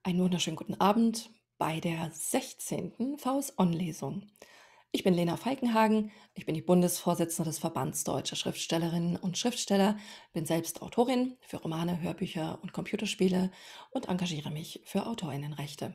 Einen wunderschönen guten Abend bei der 16. VS-On-Lesung. Ich bin Lena Falkenhagen, ich bin die Bundesvorsitzende des Verbands Deutscher Schriftstellerinnen und Schriftsteller, bin selbst Autorin für Romane, Hörbücher und Computerspiele und engagiere mich für Autorinnenrechte.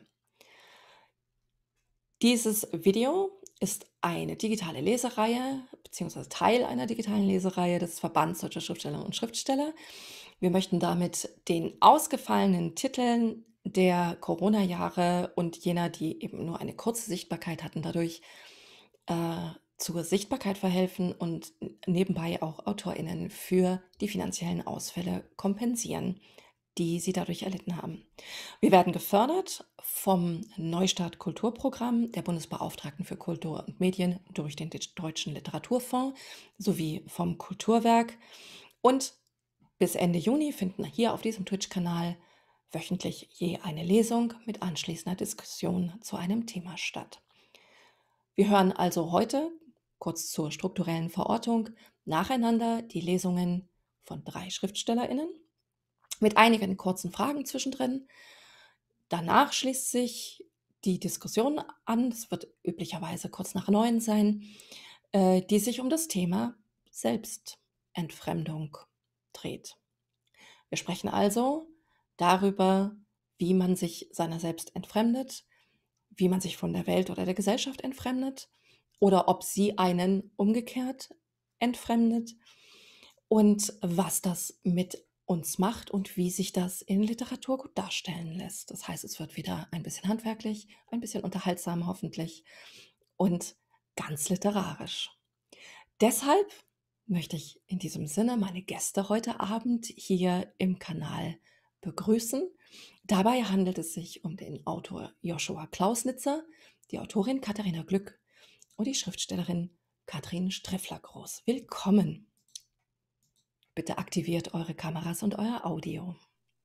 Dieses Video ist eine digitale Lesereihe beziehungsweise Teil einer digitalen Lesereihe des Verbands Deutscher Schriftstellerinnen und Schriftsteller. Wir möchten damit den ausgefallenen Titeln der Corona-Jahre und jener, die eben nur eine kurze Sichtbarkeit hatten, dadurch zur Sichtbarkeit verhelfen und nebenbei auch AutorInnen für die finanziellen Ausfälle kompensieren, die sie dadurch erlitten haben. Wir werden gefördert vom Neustart Kulturprogramm der Bundesbeauftragten für Kultur und Medien durch den Deutschen Literaturfonds sowie vom Kulturwerk. Und bis Ende Juni finden hier auf diesem Twitch-Kanal wöchentlich je eine Lesung mit anschließender Diskussion zu einem Thema statt. Wir hören also heute, kurz zur strukturellen Verortung, nacheinander die Lesungen von 3 SchriftstellerInnen mit einigen kurzen Fragen zwischendrin. Danach schließt sich die Diskussion an, das wird üblicherweise kurz nach 9 sein, die sich um das Thema Selbstentfremdung dreht. Wir sprechen also darüber, wie man sich seiner selbst entfremdet, wie man sich von der Welt oder der Gesellschaft entfremdet oder ob sie einen umgekehrt entfremdet und was das mit uns macht und wie sich das in Literatur gut darstellen lässt. Das heißt, es wird wieder ein bisschen handwerklich, ein bisschen unterhaltsam hoffentlich und ganz literarisch. Deshalb möchte ich in diesem Sinne meine Gäste heute Abend hier im Kanal begrüßen. Dabei handelt es sich um den Autor Joshua Klausnitzer, die Autorin Katharina Glück und die Schriftstellerin Katrin Streffler-Groß. Willkommen. Bitte aktiviert eure Kameras und euer Audio.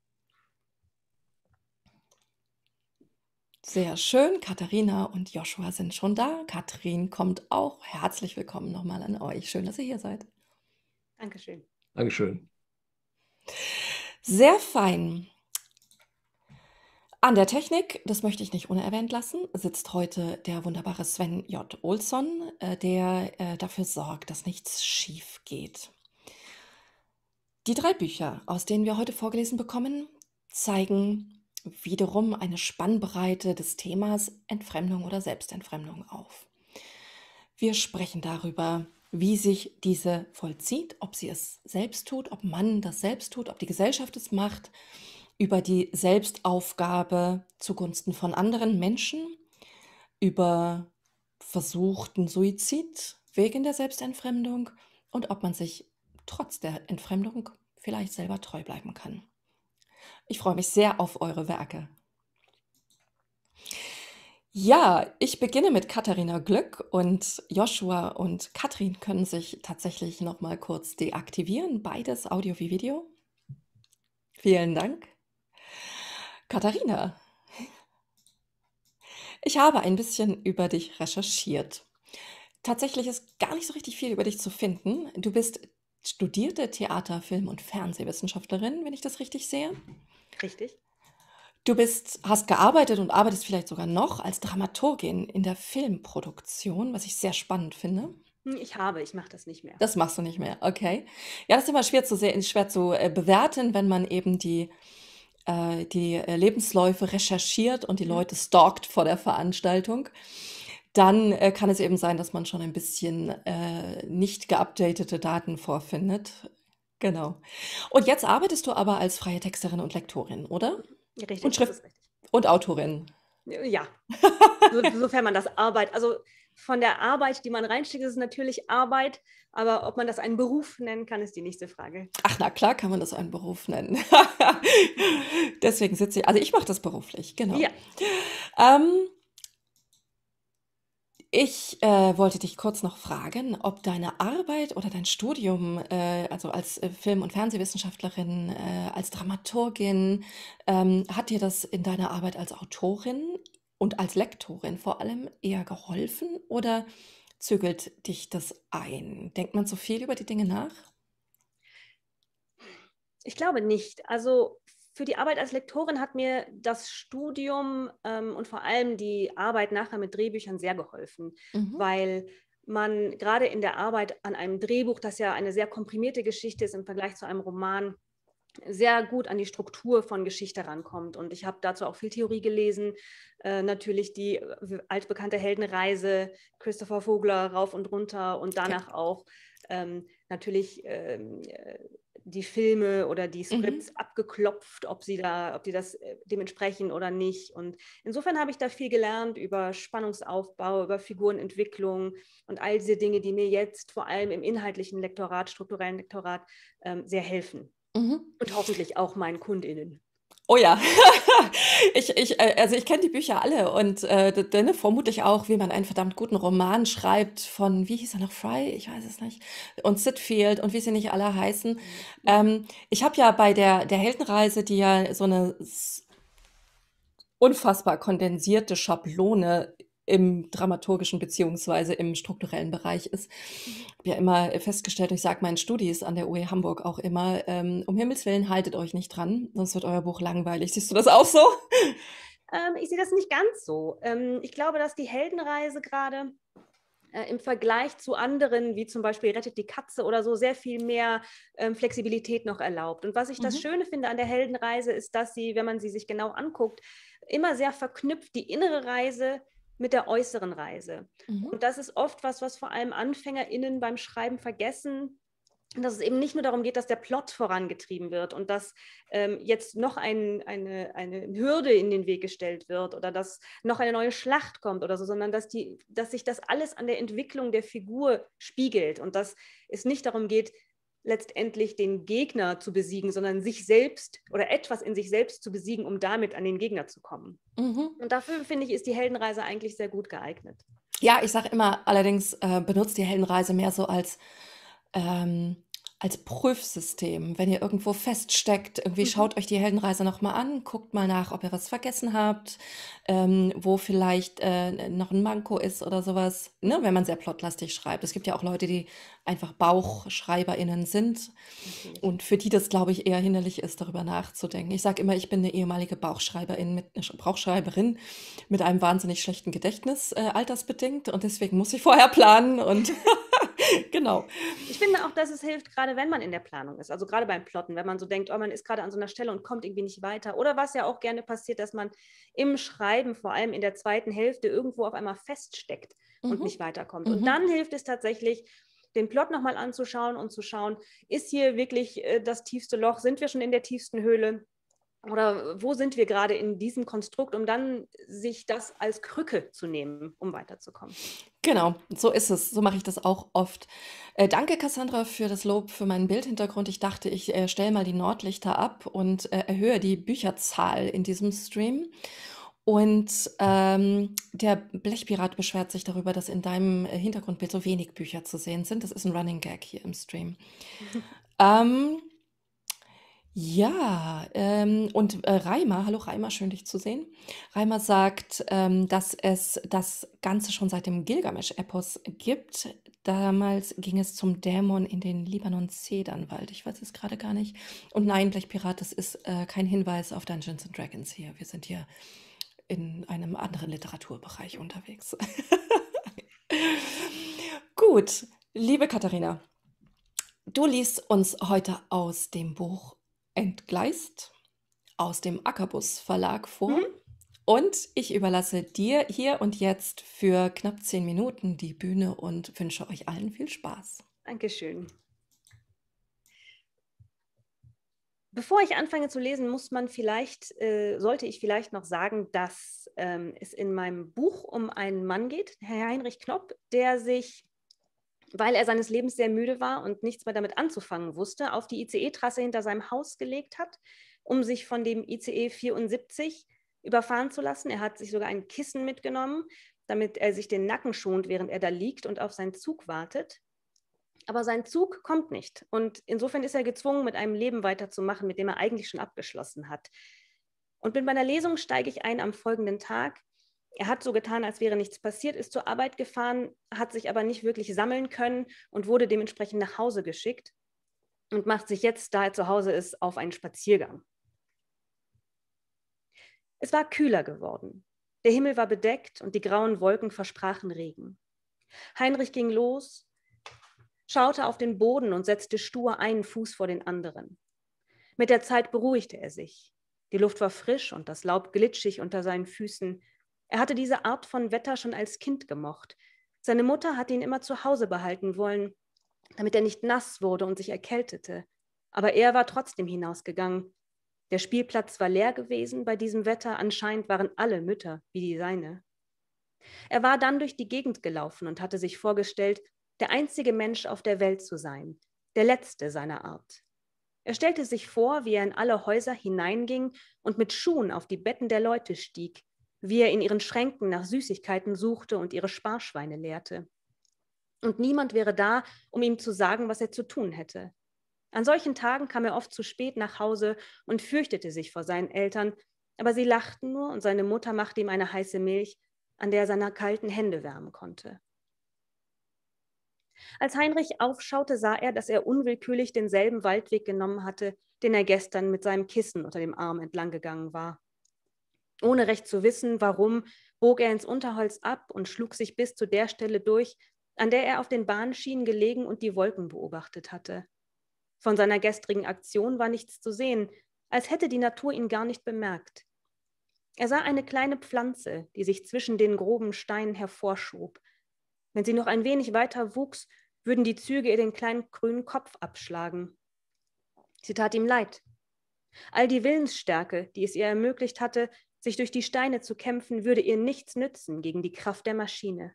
Sehr schön, Katharina und Joshua sind schon da. Katrin kommt auch. Herzlich willkommen nochmal an euch. Schön, dass ihr hier seid. Dankeschön. Dankeschön. Sehr fein. An der Technik, das möchte ich nicht unerwähnt lassen, sitzt heute der wunderbare Sven J. Olsson, der dafür sorgt, dass nichts schief geht. Die 3 Bücher, aus denen wir heute vorgelesen bekommen, zeigen wiederum eine Spannbreite des Themas Entfremdung oder Selbstentfremdung auf. Wir sprechen darüber, wie sich diese vollzieht, ob sie es selbst tut, ob man das selbst tut, ob die Gesellschaft es macht, über die Selbstaufgabe zugunsten von anderen Menschen, über versuchten Suizid wegen der Selbstentfremdung und ob man sich trotz der Entfremdung vielleicht selber treu bleiben kann. Ich freue mich sehr auf eure Werke. Ja, ich beginne mit Katharina Glück und Joshua und Katrin können sich tatsächlich noch mal kurz deaktivieren, beides Audio wie Video. Vielen Dank. Katharina, ich habe ein bisschen über dich recherchiert. Tatsächlich ist gar nicht so richtig viel über dich zu finden. Du bist studierte Theater-, Film- und Fernsehwissenschaftlerin, wenn ich das richtig sehe. Richtig? Hast gearbeitet und arbeitest vielleicht sogar noch als Dramaturgin in der Filmproduktion, was ich sehr spannend finde. Ich mache das nicht mehr. Das machst du nicht mehr, okay. Ja, das ist immer schwer zu bewerten, wenn man eben die Lebensläufe recherchiert und die Leute stalkt vor der Veranstaltung. Dann kann es eben sein, dass man schon ein bisschen nicht geupdatete Daten vorfindet. Genau. Und jetzt arbeitest du aber als freie Texterin und Lektorin, oder? Richtig, Und das ist richtig. und Autorin. Ja, sofern man das Arbeit, also von der Arbeit, die man reinsteckt, ist es natürlich Arbeit, aber ob man das einen Beruf nennen kann, ist die nächste Frage. Ach, na klar kann man das einen Beruf nennen. Deswegen sitze ich, also ich mache das beruflich, genau. Ja. Ich wollte dich kurz noch fragen, ob deine Arbeit oder dein Studium, also als Film- und Fernsehwissenschaftlerin, als Dramaturgin, hat dir das in deiner Arbeit als Autorin und als Lektorin vor allem eher geholfen oder zügelt dich das ein? Denkt man so viel über die Dinge nach? Ich glaube nicht. Also für die Arbeit als Lektorin hat mir das Studium und vor allem die Arbeit nachher mit Drehbüchern sehr geholfen, weil man gerade in der Arbeit an einem Drehbuch, das ja eine sehr komprimierte Geschichte ist im Vergleich zu einem Roman, sehr gut an die Struktur von Geschichte rankommt. Und ich habe dazu auch viel Theorie gelesen. Natürlich die altbekannte Heldenreise, Christopher Vogler rauf und runter und danach auch natürlich die Filme oder die Skripts abgeklopft, ob die das dementsprechend oder nicht. Und insofern habe ich da viel gelernt über Spannungsaufbau, über Figurenentwicklung und all diese Dinge, die mir jetzt vor allem im inhaltlichen Lektorat, strukturellen Lektorat sehr helfen. Und hoffentlich auch meinen KundInnen. Oh ja, also ich kenne die Bücher alle und vermutlich auch, wie man einen verdammt guten Roman schreibt von, wie hieß er noch, Fry? Ich weiß es nicht. Und Sitfield und wie sie nicht alle heißen. Ich habe ja bei der Heldenreise, die ja so eine unfassbar kondensierte Schablone im dramaturgischen beziehungsweise im strukturellen Bereich ist. Ich habe ja immer festgestellt, ich sage meinen Studis an der UE Hamburg auch immer, um Himmels Willen, haltet euch nicht dran, sonst wird euer Buch langweilig. Siehst du das auch so? Ich sehe das nicht ganz so. Ich glaube, dass die Heldenreise gerade im Vergleich zu anderen, wie zum Beispiel Rettet die Katze oder so, sehr viel mehr Flexibilität noch erlaubt. Und was ich das Schöne finde an der Heldenreise, ist, dass sie, wenn man sie sich genau anguckt, immer sehr verknüpft die innere Reise mit der äußeren Reise. Und das ist oft was vor allem AnfängerInnen beim Schreiben vergessen, dass es eben nicht nur darum geht, dass der Plot vorangetrieben wird und dass jetzt noch eine Hürde in den Weg gestellt wird oder dass noch eine neue Schlacht kommt oder so, sondern dass sich das alles an der Entwicklung der Figur spiegelt und dass es nicht darum geht, letztendlich den Gegner zu besiegen, sondern sich selbst oder etwas in sich selbst zu besiegen, um damit an den Gegner zu kommen. Und dafür, finde ich, ist die Heldenreise eigentlich sehr gut geeignet. Ja, ich sage immer, allerdings benutzt die Heldenreise mehr so als Prüfsystem. Wenn ihr irgendwo feststeckt, irgendwie schaut euch die Heldenreise nochmal an, guckt mal nach, ob ihr was vergessen habt, wo vielleicht noch ein Manko ist oder sowas, ne, wenn man sehr plotlastig schreibt. Es gibt ja auch Leute, die einfach BauchschreiberInnen sind und für die das, glaube ich, eher hinderlich ist, darüber nachzudenken. Ich sage immer, ich bin eine ehemalige Bauchschreiberin mit einem wahnsinnig schlechten Gedächtnis, altersbedingt, und deswegen muss ich vorher planen und genau. Ich finde auch, dass es hilft, gerade wenn man in der Planung ist, also gerade beim Plotten, wenn man so denkt, oh, man ist gerade an so einer Stelle und kommt irgendwie nicht weiter. Oder was ja auch gerne passiert, dass man im Schreiben, vor allem in der zweiten Hälfte, irgendwo auf einmal feststeckt und nicht weiterkommt. Und dann hilft es tatsächlich, den Plot nochmal anzuschauen und zu schauen, ist hier wirklich das tiefste Loch? Sind wir schon in der tiefsten Höhle? Oder wo sind wir gerade in diesem Konstrukt, um dann sich das als Krücke zu nehmen, um weiterzukommen? Genau, so ist es. So mache ich das auch oft. Danke, Cassandra, für das Lob für meinen Bildhintergrund. Ich dachte, ich stelle mal die Nordlichter ab und erhöhe die Bücherzahl in diesem Stream. Und der Blechpirat beschwert sich darüber, dass in deinem Hintergrundbild so wenig Bücher zu sehen sind. Das ist ein Running Gag hier im Stream. Ja, und Reimer, hallo Reimer, schön dich zu sehen. Reimer sagt, dass es das Ganze schon seit dem Gilgamesch-Epos gibt. Damals ging es zum Dämon in den Libanon-Zedernwald. Ich weiß es gerade gar nicht. Und nein, Blechpirat, das ist kein Hinweis auf Dungeons and Dragons hier. Wir sind hier in einem anderen Literaturbereich unterwegs. Gut, liebe Katharina, du liest uns heute aus dem Buch Entgleist aus dem Ackerbus Verlag vor. Und ich überlasse dir hier und jetzt für knapp 10 Minuten die Bühne und wünsche euch allen viel Spaß. Dankeschön. Bevor ich anfange zu lesen, sollte ich vielleicht noch sagen, dass es in meinem Buch um einen Mann geht, Herr Heinrich Knopp, der sich, weil er seines Lebens sehr müde war und nichts mehr damit anzufangen wusste, auf die ICE-Trasse hinter seinem Haus gelegt hat, um sich von dem ICE 74 überfahren zu lassen. Er hat sich sogar ein Kissen mitgenommen, damit er sich den Nacken schont, während er da liegt und auf seinen Zug wartet. Aber sein Zug kommt nicht. Und insofern ist er gezwungen, mit einem Leben weiterzumachen, mit dem er eigentlich schon abgeschlossen hat. Und mit meiner Lesung steige ich ein am folgenden Tag. Er hat so getan, als wäre nichts passiert, ist zur Arbeit gefahren, hat sich aber nicht wirklich sammeln können und wurde dementsprechend nach Hause geschickt und macht sich jetzt, da er zu Hause ist, auf einen Spaziergang. Es war kühler geworden. Der Himmel war bedeckt und die grauen Wolken versprachen Regen. Heinrich ging los, schaute auf den Boden und setzte stur einen Fuß vor den anderen. Mit der Zeit beruhigte er sich. Die Luft war frisch und das Laub glitschig unter seinen Füßen. Er hatte diese Art von Wetter schon als Kind gemocht. Seine Mutter hatte ihn immer zu Hause behalten wollen, damit er nicht nass wurde und sich erkältete. Aber er war trotzdem hinausgegangen. Der Spielplatz war leer gewesen bei diesem Wetter. Anscheinend waren alle Mütter wie die seine. Er war dann durch die Gegend gelaufen und hatte sich vorgestellt, der einzige Mensch auf der Welt zu sein, der letzte seiner Art. Er stellte sich vor, wie er in alle Häuser hineinging und mit Schuhen auf die Betten der Leute stieg, wie er in ihren Schränken nach Süßigkeiten suchte und ihre Sparschweine leerte. Und niemand wäre da, um ihm zu sagen, was er zu tun hätte. An solchen Tagen kam er oft zu spät nach Hause und fürchtete sich vor seinen Eltern, aber sie lachten nur und seine Mutter machte ihm eine heiße Milch, an der er seine kalten Hände wärmen konnte. Als Heinrich aufschaute, sah er, dass er unwillkürlich denselben Waldweg genommen hatte, den er gestern mit seinem Kissen unter dem Arm entlang gegangen war. Ohne recht zu wissen, warum, bog er ins Unterholz ab und schlug sich bis zu der Stelle durch, an der er auf den Bahnschienen gelegen und die Wolken beobachtet hatte. Von seiner gestrigen Aktion war nichts zu sehen, als hätte die Natur ihn gar nicht bemerkt. Er sah eine kleine Pflanze, die sich zwischen den groben Steinen hervorschob. Wenn sie noch ein wenig weiter wuchs, würden die Züge ihr den kleinen grünen Kopf abschlagen. Sie tat ihm leid. All die Willensstärke, die es ihr ermöglicht hatte, sich durch die Steine zu kämpfen, würde ihr nichts nützen gegen die Kraft der Maschine.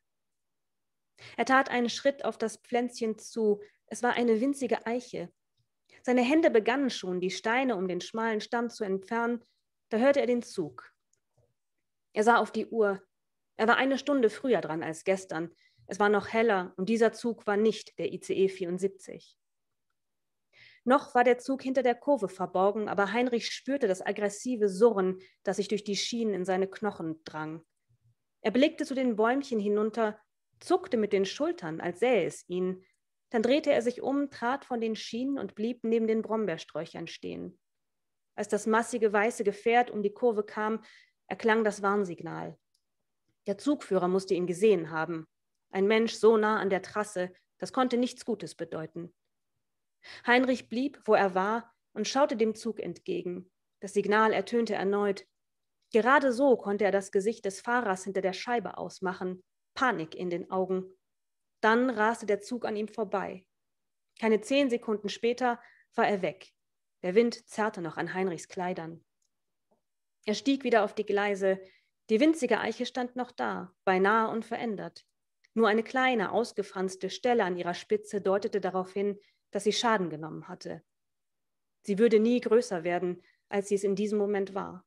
Er tat einen Schritt auf das Pflänzchen zu. Es war eine winzige Eiche. Seine Hände begannen schon, die Steine um den schmalen Stamm zu entfernen. Da hörte er den Zug. Er sah auf die Uhr. Er war 1 Stunde früher dran als gestern. Es war noch heller und dieser Zug war nicht der ICE 74. Noch war der Zug hinter der Kurve verborgen, aber Heinrich spürte das aggressive Surren, das sich durch die Schienen in seine Knochen drang. Er blickte zu den Bäumchen hinunter, zuckte mit den Schultern, als sähe es ihn. Dann drehte er sich um, trat von den Schienen und blieb neben den Brombeersträuchern stehen. Als das massige weiße Gefährt um die Kurve kam, erklang das Warnsignal. Der Zugführer musste ihn gesehen haben. Ein Mensch so nah an der Trasse, das konnte nichts Gutes bedeuten. Heinrich blieb, wo er war, und schaute dem Zug entgegen. Das Signal ertönte erneut. Gerade so konnte er das Gesicht des Fahrers hinter der Scheibe ausmachen, Panik in den Augen. Dann raste der Zug an ihm vorbei. Keine 10 Sekunden später war er weg. Der Wind zerrte noch an Heinrichs Kleidern. Er stieg wieder auf die Gleise. Die winzige Eiche stand noch da, beinahe unverändert. Nur eine kleine, ausgefranste Stelle an ihrer Spitze deutete darauf hin, dass sie Schaden genommen hatte. Sie würde nie größer werden, als sie es in diesem Moment war.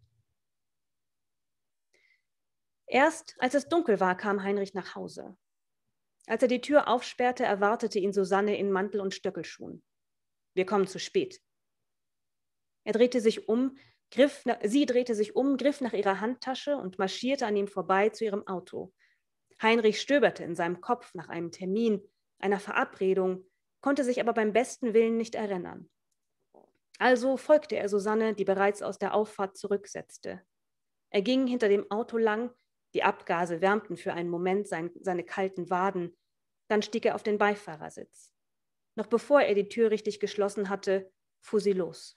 Erst als es dunkel war, kam Heinrich nach Hause. Als er die Tür aufsperrte, erwartete ihn Susanne in Mantel und Stöckelschuhen. Wir kommen zu spät. Sie drehte sich um, griff nach ihrer Handtasche und marschierte an ihm vorbei zu ihrem Auto. Heinrich stöberte in seinem Kopf nach einem Termin, einer Verabredung, konnte sich aber beim besten Willen nicht erinnern. Also folgte er Susanne, die bereits aus der Auffahrt zurücksetzte. Er ging hinter dem Auto lang, die Abgase wärmten für einen Moment seine kalten Waden, dann stieg er auf den Beifahrersitz. Noch bevor er die Tür richtig geschlossen hatte, fuhr sie los.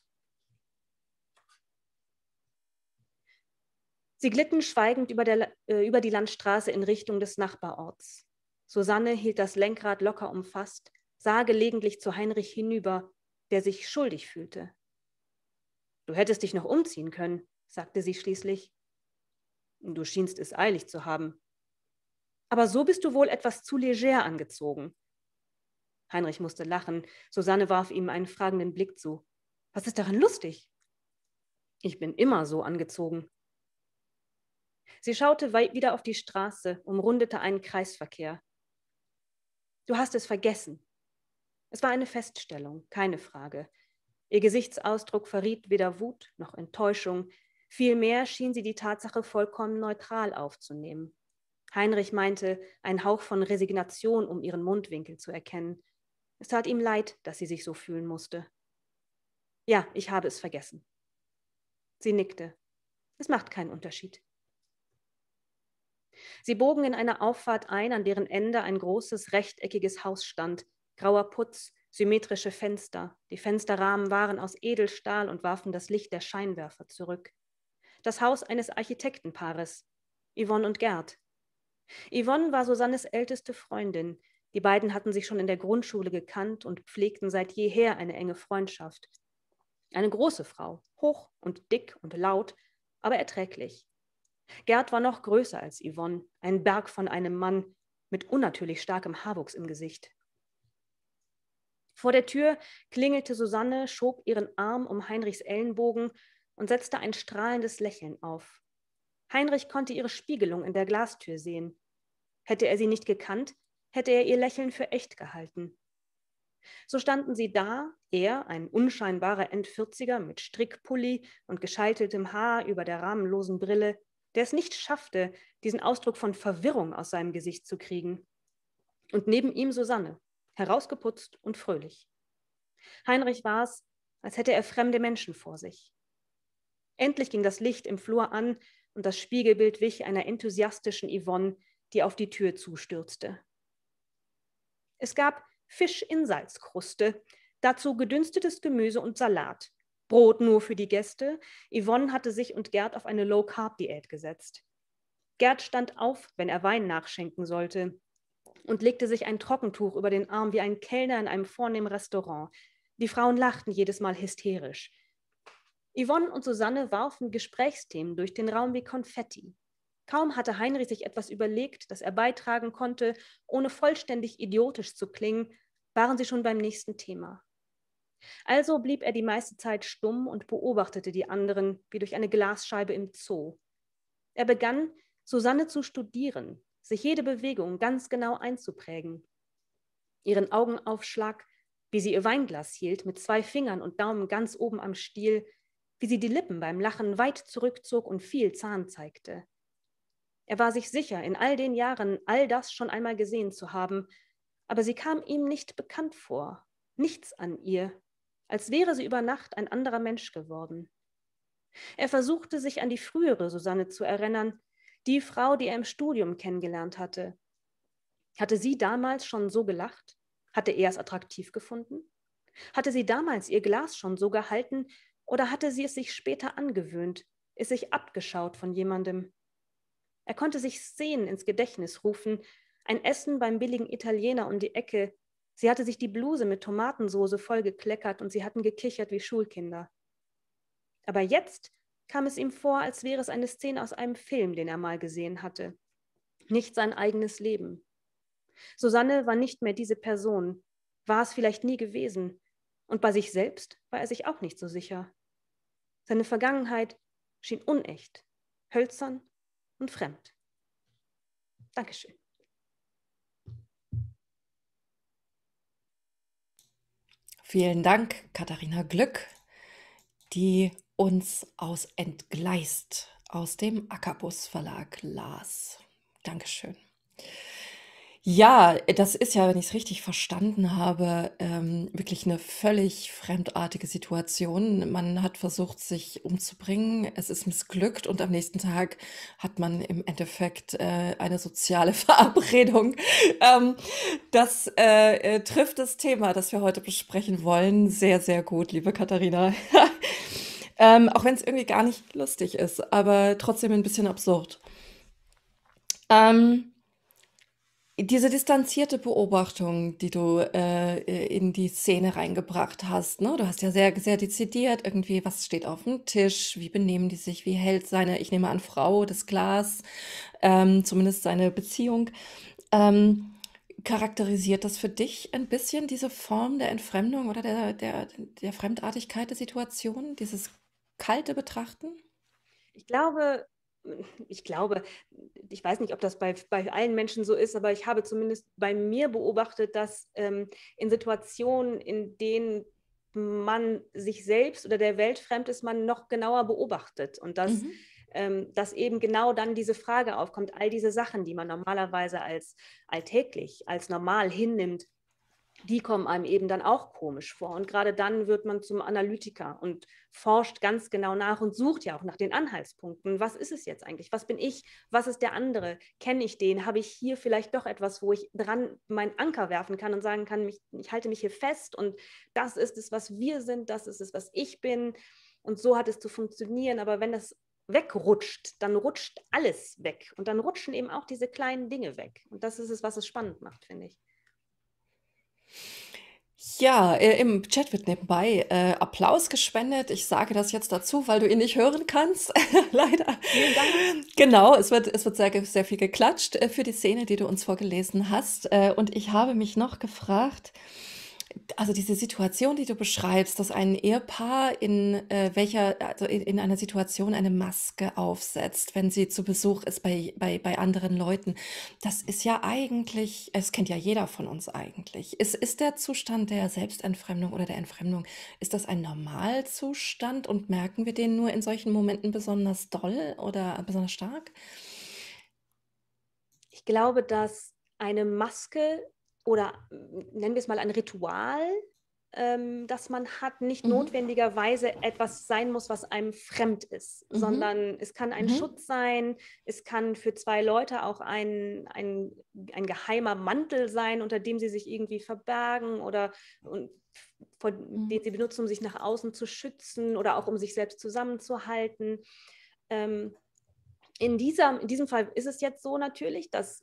Sie glitten schweigend über die Landstraße in Richtung des Nachbarorts. Susanne hielt das Lenkrad locker umfasst, sah gelegentlich zu Heinrich hinüber, der sich schuldig fühlte. Du hättest dich noch umziehen können, sagte sie schließlich. Du schienst es eilig zu haben. Aber so bist du wohl etwas zu leger angezogen. Heinrich musste lachen. Susanne warf ihm einen fragenden Blick zu. Was ist daran lustig? Ich bin immer so angezogen. Sie schaute wieder auf die Straße, umrundete einen Kreisverkehr. Du hast es vergessen. Es war eine Feststellung, keine Frage. Ihr Gesichtsausdruck verriet weder Wut noch Enttäuschung. Vielmehr schien sie die Tatsache vollkommen neutral aufzunehmen. Heinrich meinte, einen Hauch von Resignation um ihren Mundwinkel zu erkennen. Es tat ihm leid, dass sie sich so fühlen musste. Ja, ich habe es vergessen. Sie nickte. Es macht keinen Unterschied. Sie bogen in eine Auffahrt ein, an deren Ende ein großes, rechteckiges Haus stand. Grauer Putz, symmetrische Fenster. Die Fensterrahmen waren aus Edelstahl und warfen das Licht der Scheinwerfer zurück. Das Haus eines Architektenpaares, Yvonne und Gerd. Yvonne war Susannes älteste Freundin. Die beiden hatten sich schon in der Grundschule gekannt und pflegten seit jeher eine enge Freundschaft. Eine große Frau, hoch und dick und laut, aber erträglich. Gerd war noch größer als Yvonne, ein Berg von einem Mann mit unnatürlich starkem Haarwuchs im Gesicht. Vor der Tür klingelte Susanne, schob ihren Arm um Heinrichs Ellenbogen und setzte ein strahlendes Lächeln auf. Heinrich konnte ihre Spiegelung in der Glastür sehen. Hätte er sie nicht gekannt, hätte er ihr Lächeln für echt gehalten. So standen sie da, er, ein unscheinbarer End-40er mit Strickpulli und gescheiteltem Haar über der rahmenlosen Brille, der es nicht schaffte, diesen Ausdruck von Verwirrung aus seinem Gesicht zu kriegen. Und neben ihm Susanne, herausgeputzt und fröhlich. Heinrich war es, als hätte er fremde Menschen vor sich. Endlich ging das Licht im Flur an und das Spiegelbild wich einer enthusiastischen Yvonne, die auf die Tür zustürzte. Es gab Fisch in Salzkruste, dazu gedünstetes Gemüse und Salat. Brot nur für die Gäste. Yvonne hatte sich und Gerd auf eine Low-Carb-Diät gesetzt. Gerd stand auf, wenn er Wein nachschenken sollte, und legte sich ein Trockentuch über den Arm wie ein Kellner in einem vornehmen Restaurant. Die Frauen lachten jedes Mal hysterisch. Yvonne und Susanne warfen Gesprächsthemen durch den Raum wie Konfetti. Kaum hatte Heinrich sich etwas überlegt, das er beitragen konnte, ohne vollständig idiotisch zu klingen, waren sie schon beim nächsten Thema. Also blieb er die meiste Zeit stumm und beobachtete die anderen wie durch eine Glasscheibe im Zoo. Er begann, Susanne zu studieren, sich jede Bewegung ganz genau einzuprägen. Ihren Augenaufschlag, wie sie ihr Weinglas hielt, mit 2 Fingern und Daumen ganz oben am Stiel, wie sie die Lippen beim Lachen weit zurückzog und viel Zahn zeigte. Er war sich sicher, in all den Jahren all das schon einmal gesehen zu haben, aber sie kam ihm nicht bekannt vor, nichts an ihr, als wäre sie über Nacht ein anderer Mensch geworden. Er versuchte, sich an die frühere Susanne zu erinnern, die Frau, die er im Studium kennengelernt hatte. Hatte sie damals schon so gelacht? Hatte er es attraktiv gefunden? Hatte sie damals ihr Glas schon so gehalten oder hatte sie es sich später angewöhnt, es sich abgeschaut von jemandem? Er konnte sich Szenen ins Gedächtnis rufen, ein Essen beim billigen Italiener um die Ecke. Sie hatte sich die Bluse mit Tomatensoße vollgekleckert und sie hatten gekichert wie Schulkinder. Aber jetzt kam es ihm vor, als wäre es eine Szene aus einem Film, den er mal gesehen hatte. Nicht sein eigenes Leben. Susanne war nicht mehr diese Person, war es vielleicht nie gewesen. Und bei sich selbst war er sich auch nicht so sicher. Seine Vergangenheit schien unecht, hölzern und fremd. Dankeschön. Vielen Dank, Katharina Glück, die uns aus Entgleist aus dem Ackerbus Verlag las. Dankeschön. Ja, das ist ja, wenn ich es richtig verstanden habe, wirklich eine völlig fremdartige Situation. Man hat versucht, sich umzubringen. Es ist missglückt und am nächsten Tag hat man im Endeffekt eine soziale Verabredung. Das trifft das Thema, das wir heute besprechen wollen, sehr, sehr gut, liebe Katharina. Auch wenn es irgendwie gar nicht lustig ist, aber trotzdem ein bisschen absurd. Ähm, Diese distanzierte Beobachtung, die du in die Szene reingebracht hast, ne? Du hast ja sehr, sehr dezidiert irgendwie, was steht auf dem Tisch, wie benehmen die sich, wie hält seine, ich nehme an, Frau das Glas, zumindest seine Beziehung. Ähm, Charakterisiert das für dich ein bisschen diese Form der Entfremdung oder der Fremdartigkeit der Situation, dieses kalte Betrachten? Ich glaube, ich glaube, ich weiß nicht, ob das bei allen Menschen so ist, aber ich habe zumindest bei mir beobachtet, dass in Situationen, in denen man sich selbst oder der Welt fremd ist, man noch genauer beobachtet und dass eben genau dann diese Frage aufkommt, all diese Sachen, die man normalerweise als alltäglich, als normal hinnimmt, die kommen einem eben dann auch komisch vor. Und gerade dann wird man zum Analytiker und forscht ganz genau nach und sucht ja auch nach den Anhaltspunkten. Was ist es jetzt eigentlich? Was bin ich? Was ist der andere? Kenne ich den? Habe ich hier vielleicht doch etwas, wo ich dran meinen Anker werfen kann und sagen kann, ich halte mich hier fest und das ist es, was wir sind, das ist es, was ich bin. Und so hat es zu funktionieren. Aber wenn das wegrutscht, dann rutscht alles weg. Und dann rutschen eben auch diese kleinen Dinge weg. Und das ist es, was es spannend macht, finde ich. Ja, im Chat wird nebenbei Applaus gespendet. Ich sage das jetzt dazu, weil du ihn nicht hören kannst. Leider. Vielen Dank. Genau, es wird sehr viel geklatscht für die Szene, die du uns vorgelesen hast. Und ich habe mich noch gefragt, also diese Situation, die du beschreibst, dass ein Ehepaar in einer Situation eine Maske aufsetzt, wenn sie zu Besuch ist bei anderen Leuten, das ist ja eigentlich, es kennt ja jeder von uns eigentlich. Ist der Zustand der Selbstentfremdung oder der Entfremdung, ist das ein Normalzustand und merken wir den nur in solchen Momenten besonders doll oder besonders stark? Ich glaube, dass eine Maske oder nennen wir es mal ein Ritual, das man hat, nicht notwendigerweise etwas sein muss, was einem fremd ist, sondern es kann ein Schutz sein, es kann für zwei Leute auch ein geheimer Mantel sein, unter dem sie sich irgendwie verbergen oder den sie benutzen, um sich nach außen zu schützen oder auch um sich selbst zusammenzuhalten. In diesem Fall ist es jetzt so natürlich, dass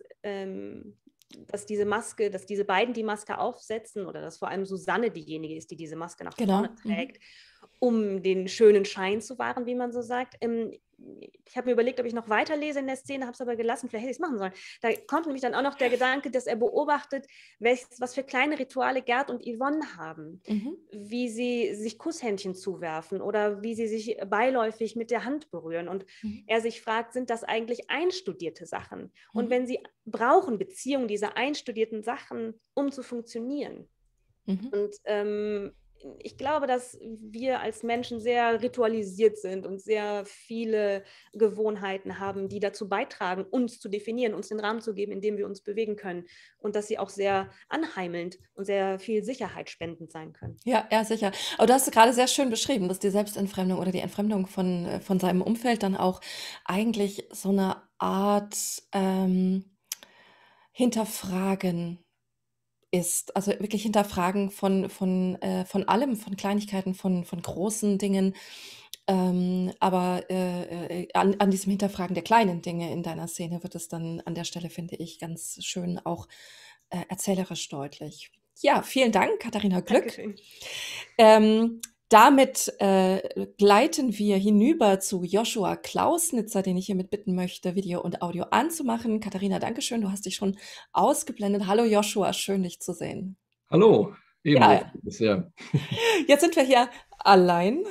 diese beiden die Maske aufsetzen oder dass vor allem Susanne diejenige ist, die diese Maske nach vorne trägt, um den schönen Schein zu wahren, wie man so sagt. Ich habe mir überlegt, ob ich noch weiterlese in der Szene, habe es aber gelassen, vielleicht hätte ich es machen sollen. Da kommt nämlich dann auch noch der Gedanke, dass er beobachtet, was für kleine Rituale Gerd und Yvonne haben, wie sie sich Kusshändchen zuwerfen oder wie sie sich beiläufig mit der Hand berühren. Und er sich fragt, sind das eigentlich einstudierte Sachen? Und wenn sie brauchen Beziehungen diese einstudierten Sachen, um zu funktionieren. Und ich glaube, dass wir als Menschen sehr ritualisiert sind und sehr viele Gewohnheiten haben, die dazu beitragen, uns zu definieren, uns den Rahmen zu geben, in dem wir uns bewegen können. Und dass sie auch sehr anheimelnd und sehr viel Sicherheit spendend sein können. Ja, sicher. Aber du hast es gerade sehr schön beschrieben, dass die Selbstentfremdung oder die Entfremdung von seinem Umfeld dann auch eigentlich so eine Art Hinterfragen ist. Also wirklich Hinterfragen von allem, von Kleinigkeiten, von großen Dingen. Aber an diesem Hinterfragen der kleinen Dinge in deiner Szene wird es dann an der Stelle, finde ich, ganz schön auch erzählerisch deutlich. Ja, vielen Dank, Katharina Glück. Damit gleiten wir hinüber zu Joshua Klausnitzer, den ich hiermit bitten möchte, Video und Audio anzumachen. Katharina, dankeschön, du hast dich schon ausgeblendet. Hallo Joshua, schön dich zu sehen. Hallo, ebenso. Ja. Bisher. Jetzt sind wir hier allein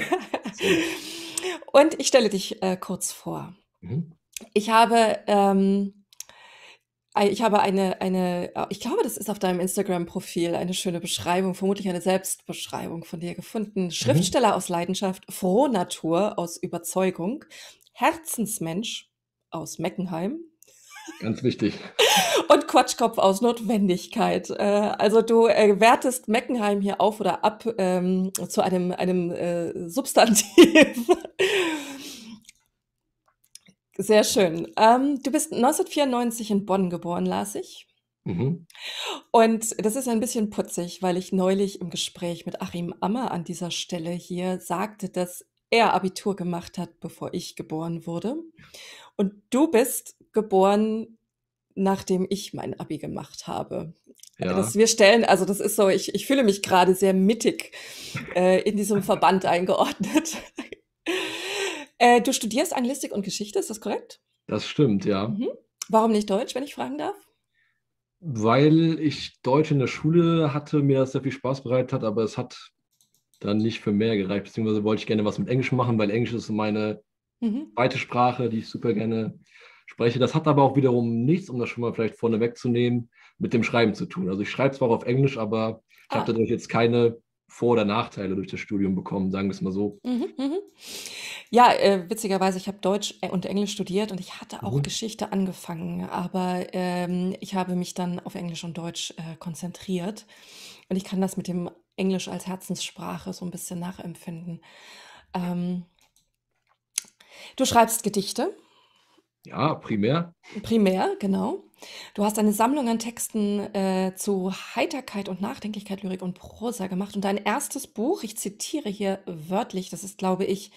und ich stelle dich kurz vor. Ich habe ich glaube, das ist auf deinem Instagram-Profil eine schöne Beschreibung, vermutlich eine Selbstbeschreibung von dir gefunden. Schriftsteller aus Leidenschaft, Frohnatur aus Überzeugung, Herzensmensch aus Meckenheim. Ganz wichtig. Und Quatschkopf aus Notwendigkeit. Also du wertest Meckenheim hier auf oder ab zu einem Substantiv. Sehr schön. Du bist 1994 in Bonn geboren, las ich. Und das ist ein bisschen putzig, weil ich neulich im Gespräch mit Achim Ammer an dieser Stelle hier sagte, dass er Abitur gemacht hat, bevor ich geboren wurde. Und du bist geboren, nachdem ich mein Abi gemacht habe. Ja. Das ist so, ich fühle mich gerade sehr mittig in diesem Verband eingeordnet. Du studierst Anglistik und Geschichte, ist das korrekt? Das stimmt, ja. Warum nicht Deutsch, wenn ich fragen darf? Weil ich Deutsch in der Schule hatte, mir das sehr viel Spaß bereitet hat, aber es hat dann nicht für mehr gereicht, beziehungsweise wollte ich gerne was mit Englisch machen, weil Englisch ist meine zweite Sprache, die ich super gerne spreche. Das hat aber auch wiederum nichts, um das schon mal vielleicht vorne wegzunehmen, mit dem Schreiben zu tun. Also ich schreibe zwar auf Englisch, aber ich habe dadurch jetzt keine Vor- oder Nachteile durch das Studium bekommen, sagen wir es mal so. Ja, witzigerweise, ich habe Deutsch und Englisch studiert und ich hatte auch Mhm. Geschichte angefangen, aber ich habe mich dann auf Englisch und Deutsch konzentriert. Und ich kann das mit dem Englisch als Herzenssprache so ein bisschen nachempfinden. Ähm, Du schreibst Gedichte, Ja, primär. primär, genau. Du hast eine Sammlung an Texten zu Heiterkeit und Nachdenklichkeit, Lyrik und Prosa gemacht. Und dein erstes Buch, ich zitiere hier wörtlich, das ist, glaube ich,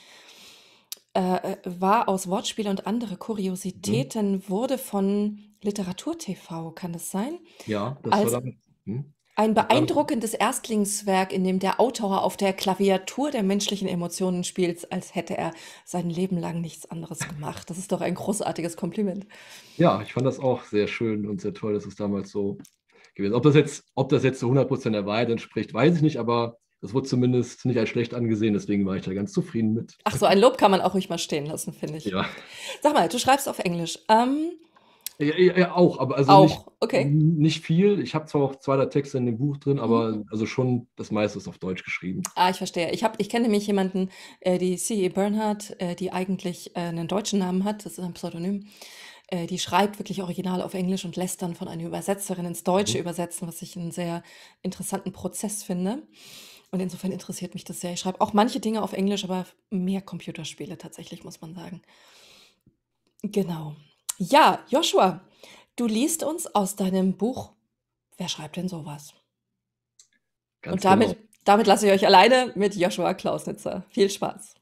war aus Wortspiele und andere Mhm. Kuriositäten, wurde von Literatur TV, kann das sein? Ja, das war Als damit. Mhm. ein Das war, beeindruckendes Erstlingswerk, in dem der Autor auf der Klaviatur der menschlichen Emotionen spielt, als hätte er sein Leben lang nichts anderes gemacht. Das ist doch ein großartiges Kompliment. ja, ich fand das auch sehr schön und sehr toll, dass es damals so gewesen ist. Ob das jetzt zu 100% der Wahrheit entspricht, weiß ich nicht, aber das wurde zumindest nicht als schlecht angesehen, deswegen war ich da ganz zufrieden mit. Ach so, ein Lob kann man auch ruhig mal stehen lassen, finde ich. Ja, Sag mal, du schreibst auf Englisch. ja, ja, ja, auch, aber also nicht, Auch, okay. nicht viel. Ich habe zwar auch 2, 3 Texte in dem Buch drin, aber Mhm. also schon das meiste ist auf Deutsch geschrieben. Ah, ich verstehe. Ich kenne nämlich jemanden, die C.E. Bernhardt, die eigentlich einen deutschen Namen hat, das ist ein Pseudonym. Die schreibt wirklich original auf Englisch und lässt dann von einer Übersetzerin ins Deutsche Mhm. übersetzen, was ich einen sehr interessanten Prozess finde. Und insofern interessiert mich das sehr. Ich schreibe auch manche Dinge auf Englisch, aber mehr Computerspiele tatsächlich, muss man sagen. Genau. Ja, Joshua, du liest uns aus deinem Buch Wer schreibt denn sowas? Und Ganz genau. damit lasse ich euch alleine mit Joshua Klausnitzer. Viel Spaß.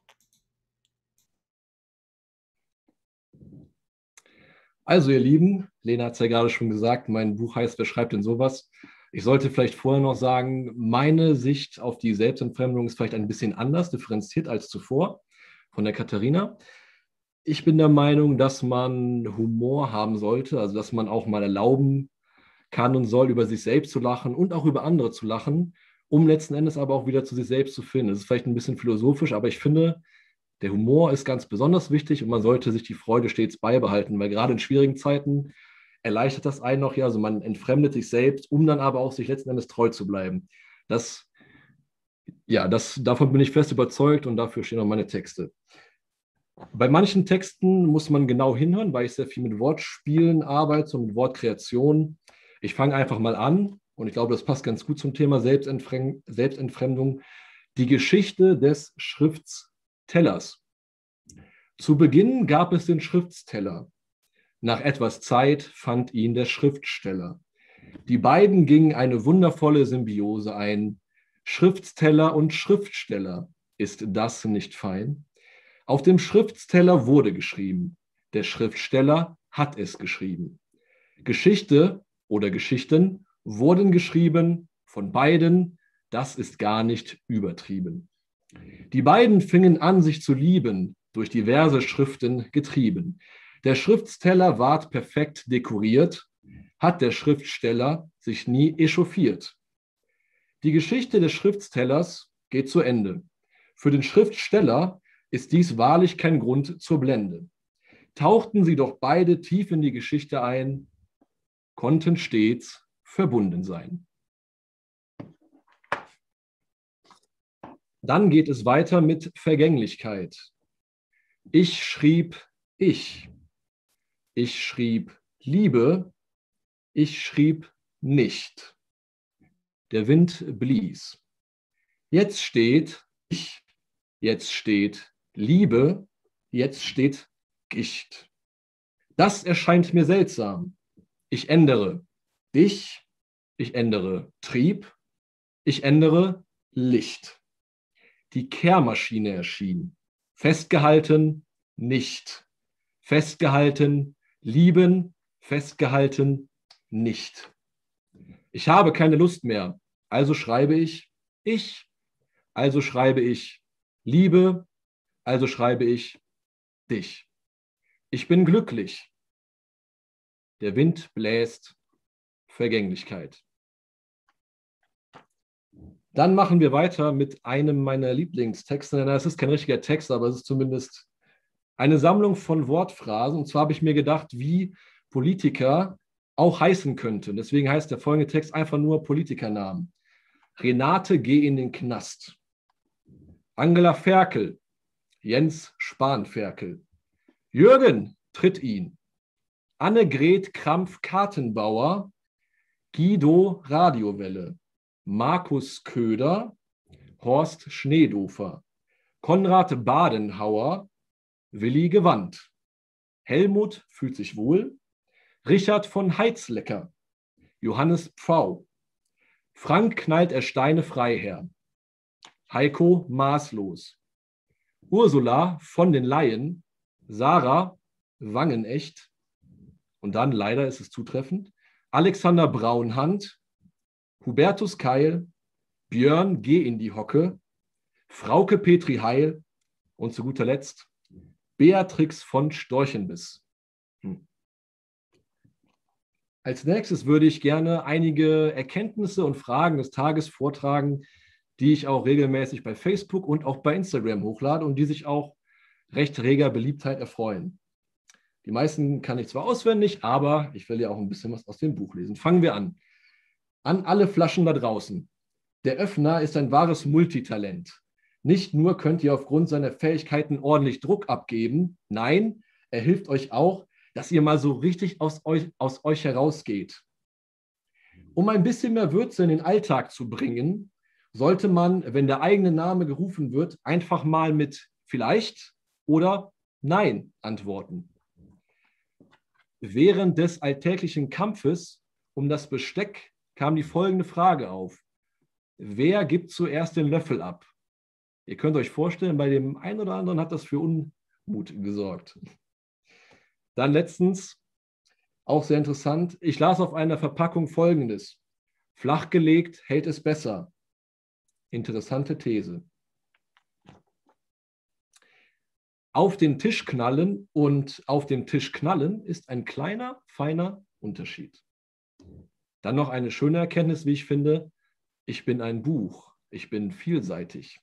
Also, ihr Lieben, Lena hat es ja gerade schon gesagt, mein Buch heißt Wer schreibt denn sowas? Ich sollte vielleicht vorher noch sagen, meine Sicht auf die Selbstentfremdung ist vielleicht ein bisschen anders differenziert als zuvor von der Katharina. Ich bin der Meinung, dass man Humor haben sollte, also dass man auch mal erlauben kann und soll, über sich selbst zu lachen und auch über andere zu lachen, um letzten Endes aber auch wieder zu sich selbst zu finden. Das ist vielleicht ein bisschen philosophisch, aber ich finde, der Humor ist ganz besonders wichtig und man sollte sich die Freude stets beibehalten, weil gerade in schwierigen Zeiten erleichtert das einen noch, ja, also man entfremdet sich selbst, um dann aber auch sich letzten Endes treu zu bleiben. Das, ja, davon bin ich fest überzeugt und dafür stehen auch meine Texte. Bei manchen Texten muss man genau hinhören, weil ich sehr viel mit Wortspielen arbeite und mit Wortkreation. Ich fange einfach mal an und ich glaube, das passt ganz gut zum Thema Selbstentfremdung. Die Geschichte des Schriftstellers. Zu Beginn gab es den Schriftsteller. Nach etwas Zeit fand ihn der Schriftsteller. Die beiden gingen eine wundervolle Symbiose ein. Schriftsteller und Schriftsteller. Ist das nicht fein? Auf dem Schriftsteller wurde geschrieben. Der Schriftsteller hat es geschrieben. Geschichte oder Geschichten wurden geschrieben von beiden. Das ist gar nicht übertrieben. Die beiden fingen an, sich zu lieben, durch diverse Schriften getrieben. Der Schriftsteller ward perfekt dekoriert, hat der Schriftsteller sich nie echauffiert. Die Geschichte des Schriftstellers geht zu Ende. Für den Schriftsteller ist dies wahrlich kein Grund zur Blende. Tauchten sie doch beide tief in die Geschichte ein, konnten stets verbunden sein. Dann geht es weiter mit Vergänglichkeit. Ich schrieb ich. Ich schrieb Liebe. Ich schrieb nicht. Der Wind blies. Jetzt steht ich. Jetzt steht Liebe. Jetzt steht Gicht. Das erscheint mir seltsam. Ich ändere dich. Ich ändere Trieb. Ich ändere Licht. Die Kehrmaschine erschien. Festgehalten, nicht. Festgehalten, lieben, festgehalten, nicht. Ich habe keine Lust mehr, also schreibe ich, also schreibe ich Liebe, also schreibe ich dich. Ich bin glücklich. Der Wind bläst Vergänglichkeit. Dann machen wir weiter mit einem meiner Lieblingstexte. Es ist kein richtiger Text, aber es ist zumindest eine Sammlung von Wortphrasen. Und zwar habe ich mir gedacht, wie Politiker auch heißen könnten. Deswegen heißt der folgende Text einfach nur Politikernamen. Renate, geh in den Knast. Angela Ferkel, Jens Spanferkel. Jürgen tritt ihn. Annegret Krampf-Kartenbauer, Guido Radiowelle, Markus Köder, Horst Schneedofer, Konrad Badenhauer, Willi Gewandt, Helmut fühlt sich wohl, Richard von Heizlecker, Johannes Pfau, Frank knallt er Steine Freiherr, Heiko Maßlos, Ursula von den Laien, Sarah Wangenecht und dann, leider ist es zutreffend, Alexander Braunhand, Hubertus Keil, Björn Geh in die Hocke, Frauke Petri Heil und zu guter Letzt Beatrix von Storchenbiss. Als nächstes würde ich gerne einige Erkenntnisse und Fragen des Tages vortragen, die ich auch regelmäßig bei Facebook und auch bei Instagram hochlade und die sich auch recht reger Beliebtheit erfreuen. Die meisten kann ich zwar auswendig, aber ich will ja auch ein bisschen was aus dem Buch lesen. Fangen wir an. An alle Flaschen da draußen. Der Öffner ist ein wahres Multitalent. Nicht nur könnt ihr aufgrund seiner Fähigkeiten ordentlich Druck abgeben, nein, er hilft euch auch, dass ihr mal so richtig aus euch herausgeht. Um ein bisschen mehr Würze in den Alltag zu bringen, sollte man, wenn der eigene Name gerufen wird, einfach mal mit vielleicht oder nein antworten. Während des alltäglichen Kampfes um das Besteck kam die folgende Frage auf. Wer gibt zuerst den Löffel ab? Ihr könnt euch vorstellen, bei dem einen oder anderen hat das für Unmut gesorgt. Dann letztens, auch sehr interessant, ich las auf einer Verpackung Folgendes. Flachgelegt hält es besser. Interessante These. Auf den Tisch knallen und auf dem Tisch knallen ist ein kleiner, feiner Unterschied. Dann noch eine schöne Erkenntnis, wie ich finde. Ich bin ein Buch. Ich bin vielseitig.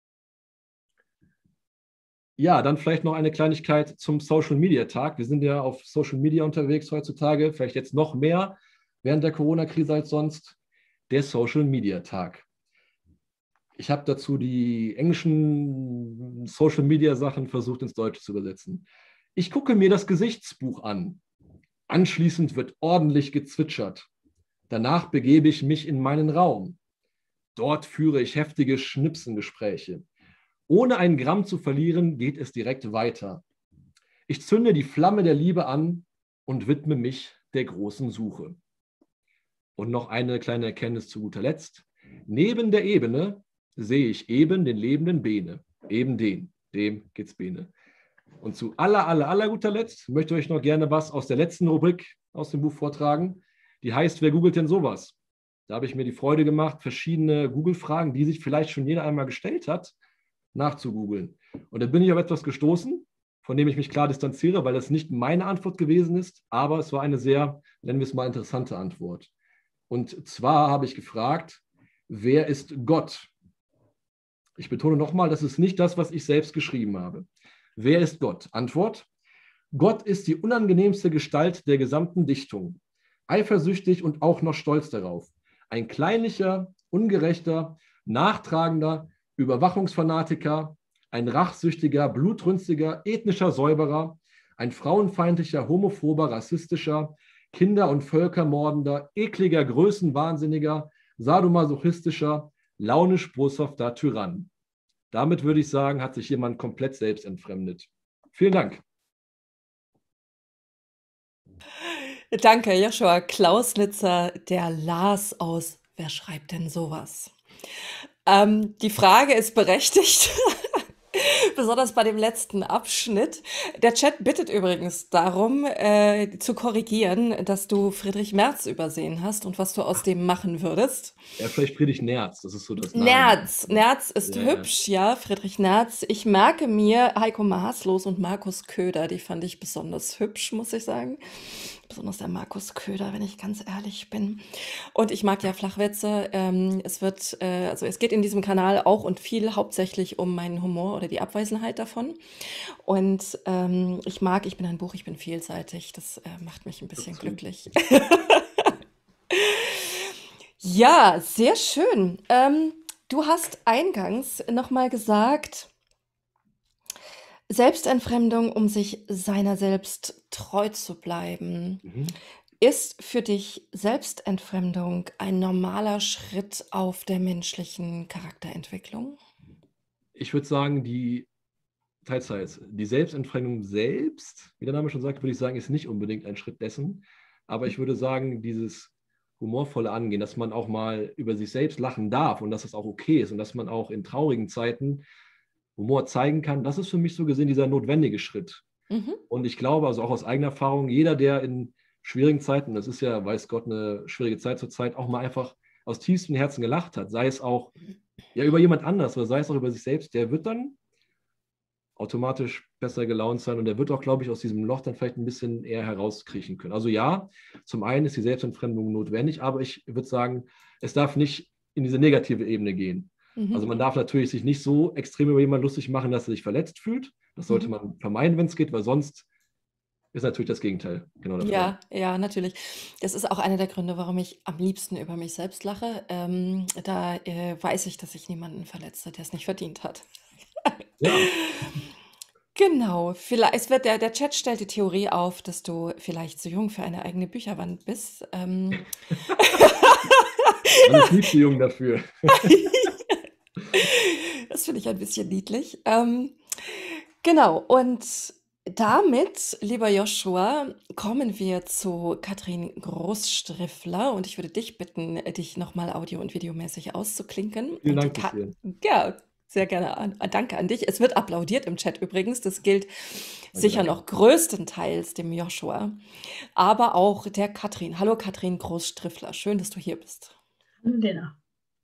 Ja, dann vielleicht noch eine Kleinigkeit zum Social Media Tag. Wir sind ja auf Social Media unterwegs heutzutage, vielleicht jetzt noch mehr während der Corona-Krise als sonst. Der Social Media Tag. Ich habe dazu die englischen Social Media Sachen versucht ins Deutsche zu übersetzen. Ich gucke mir das Gesichtsbuch an. Anschließend wird ordentlich gezwitschert. Danach begebe ich mich in meinen Raum. Dort führe ich heftige Schnipsengespräche. Ohne ein Gramm zu verlieren, geht es direkt weiter. Ich zünde die Flamme der Liebe an und widme mich der großen Suche. Und noch eine kleine Erkenntnis zu guter Letzt. Neben der Ebene sehe ich eben den lebenden Bene. Eben den, dem geht's Bene. Und zu aller guter Letzt möchte ich euch noch gerne was aus der letzten Rubrik aus dem Buch vortragen. Die heißt, wer googelt denn sowas? Da habe ich mir die Freude gemacht, verschiedene Google-Fragen, die sich vielleicht schon jeder einmal gestellt hat, nachzugoogeln. Und da bin ich auf etwas gestoßen, von dem ich mich klar distanziere, weil das nicht meine Antwort gewesen ist, aber es war eine sehr, nennen wir es mal, interessante Antwort. Und zwar habe ich gefragt, wer ist Gott? Ich betone nochmal, das ist nicht das, was ich selbst geschrieben habe. Wer ist Gott? Antwort: Gott ist die unangenehmste Gestalt der gesamten Dichtung. Eifersüchtig und auch noch stolz darauf. Ein kleinlicher, ungerechter, nachtragender, Überwachungsfanatiker, ein rachsüchtiger, blutrünstiger, ethnischer Säuberer, ein frauenfeindlicher, homophober, rassistischer, Kinder- und Völkermordender, ekliger, größenwahnsinniger, sadomasochistischer, launisch boshafter Tyrann. Damit würde ich sagen, hat sich jemand komplett selbst entfremdet. Vielen Dank. Danke, Joshua Klauslitzer, der las aus Wer schreibt denn sowas? Die Frage ist berechtigt, besonders bei dem letzten Abschnitt. Der Chat bittet übrigens darum, zu korrigieren, dass du Friedrich Merz übersehen hast und was du aus dem machen würdest. Ja, vielleicht Friedrich Nerz, das ist so das Name. Nerz ist hübsch, ja, Friedrich Nerz. Ich merke mir Heiko Maßlos und Markus Köder, die fand ich besonders hübsch, muss ich sagen. Besonders der Markus Köder, wenn ich ganz ehrlich bin. Und ich mag ja Flachwitze. Es geht in diesem Kanal auch und viel hauptsächlich um meinen Humor oder die Abwesenheit davon. Und ich bin ein Buch, ich bin vielseitig. Das macht mich ein bisschen glücklich. Ja, sehr schön. Du hast eingangs nochmal gesagt, Selbstentfremdung, um sich seiner selbst treu zu bleiben. Mhm. Ist für dich Selbstentfremdung ein normaler Schritt auf der menschlichen Charakterentwicklung? Ich würde sagen, teils, teils. Die Selbstentfremdung selbst, wie der Name schon sagt, würde ich sagen, ist nicht unbedingt ein Schritt dessen. Aber ich würde sagen, dieses humorvolle Angehen, dass man auch mal über sich selbst lachen darf und dass das auch okay ist und dass man auch in traurigen Zeiten Humor zeigen kann, das ist für mich so gesehen dieser notwendige Schritt. Mhm. Und ich glaube, also auch aus eigener Erfahrung, jeder, der in schwierigen Zeiten, das ist ja, weiß Gott, eine schwierige Zeit zur Zeit, auch mal einfach aus tiefstem Herzen gelacht hat, sei es auch ja über jemand anders oder sei es auch über sich selbst, der wird dann automatisch besser gelaunt sein und der wird auch, glaube ich, aus diesem Loch dann vielleicht ein bisschen eher herauskriechen können. Also ja, zum einen ist die Selbstentfremdung notwendig, aber ich würde sagen, es darf nicht in diese negative Ebene gehen. Also man darf natürlich sich nicht so extrem über jemanden lustig machen, dass er sich verletzt fühlt. Das sollte man vermeiden, wenn es geht, weil sonst ist natürlich das Gegenteil genau der Fall. Ja, ja, natürlich. Das ist auch einer der Gründe, warum ich am liebsten über mich selbst lache. Da weiß ich, dass ich niemanden verletze, der es nicht verdient hat. Ja, Genau, der Chat stellt die Theorie auf, dass du vielleicht zu jung für eine eigene Bücherwand bist. man ist nie zu jung dafür. Das finde ich ein bisschen niedlich. Genau, und damit, lieber Joshua, kommen wir zu Katrin Großstriffler und ich würde dich bitten, dich nochmal audio- und videomäßig auszuklinken. Vielen Und Dank bis hierhin. ja, sehr gerne. Danke an dich. Es wird applaudiert im Chat übrigens. Das gilt sicher danke. noch größtenteils dem Joshua, aber auch der Katrin. Hallo Katrin Großstriffler, schön, dass du hier bist. Hallo Lena.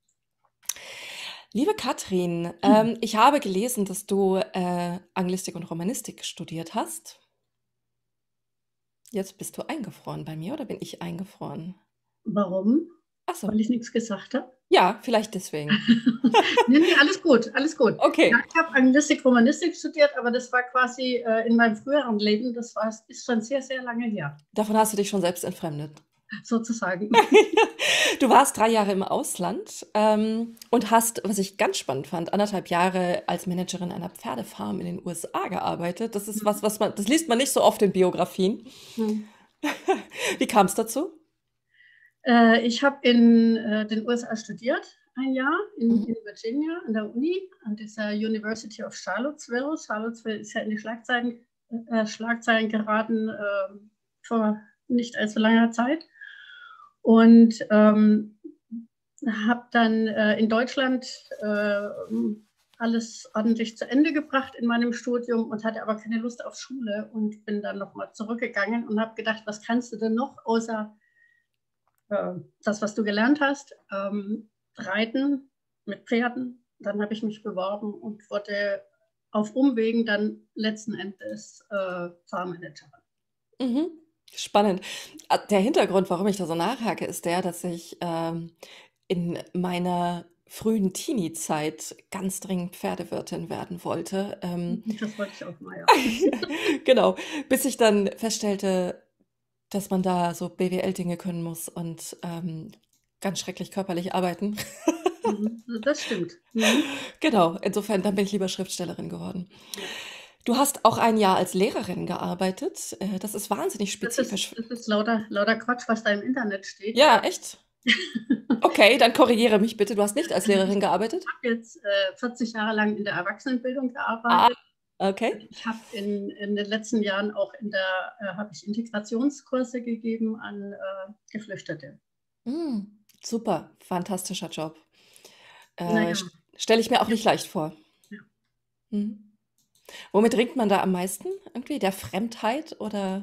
Liebe Katrin, ich habe gelesen, dass du Anglistik und Romanistik studiert hast. Jetzt bist du eingefroren bei mir oder bin ich eingefroren? Warum? Ach so. Weil ich nichts gesagt habe? Ja, vielleicht deswegen. Nee, alles gut, alles gut. Okay. Ja, ich habe Anglistik, Romanistik studiert, aber das war quasi in meinem früheren Leben, ist schon sehr, sehr lange her, Davon hast du dich schon selbst entfremdet. sozusagen. Du warst 3 Jahre im Ausland und hast, was ich ganz spannend fand, 1,5 Jahre als Managerin einer Pferdefarm in den USA gearbeitet. Das ist was das liest man nicht so oft in Biografien. Wie kam es dazu? Ich habe in den USA studiert, ein Jahr in Virginia an der Uni, an dieser University of Charlottesville. Charlottesville ist ja in die Schlagzeilen geraten vor nicht allzu langer Zeit. Und habe dann in Deutschland alles ordentlich zu Ende gebracht in meinem Studium und hatte aber keine Lust auf Schule und bin dann nochmal zurückgegangen und habe gedacht, was kannst du denn noch außer das, was du gelernt hast, reiten mit Pferden. Dann habe ich mich beworben und wurde auf Umwegen dann letzten Endes Farmmanagerin. Mhm. Spannend. Der Hintergrund, warum ich da so nachhake, ist der, dass ich in meiner frühen Teenie-Zeit ganz dringend Pferdewirtin werden wollte. Das wollte ich auch mal, ja. Genau, bis ich dann feststellte, dass man da so BWL-Dinge können muss und ganz schrecklich körperlich arbeiten. Das stimmt. Genau, insofern, dann bin ich lieber Schriftstellerin geworden. Du hast auch ein Jahr als Lehrerin gearbeitet. Das ist wahnsinnig spezifisch. Das ist lauter Quatsch, was da im Internet steht. Ja, echt? Okay, dann korrigiere mich bitte. Du hast nicht als Lehrerin gearbeitet? Ich habe jetzt 40 Jahre lang in der Erwachsenenbildung gearbeitet. Okay. Ich habe in den letzten Jahren auch habe ich Integrationskurse gegeben an Geflüchtete. Super, fantastischer Job. Naja. Stelle ich mir auch nicht leicht vor. Ja. Womit ringt man da am meisten? Irgendwie der Fremdheit oder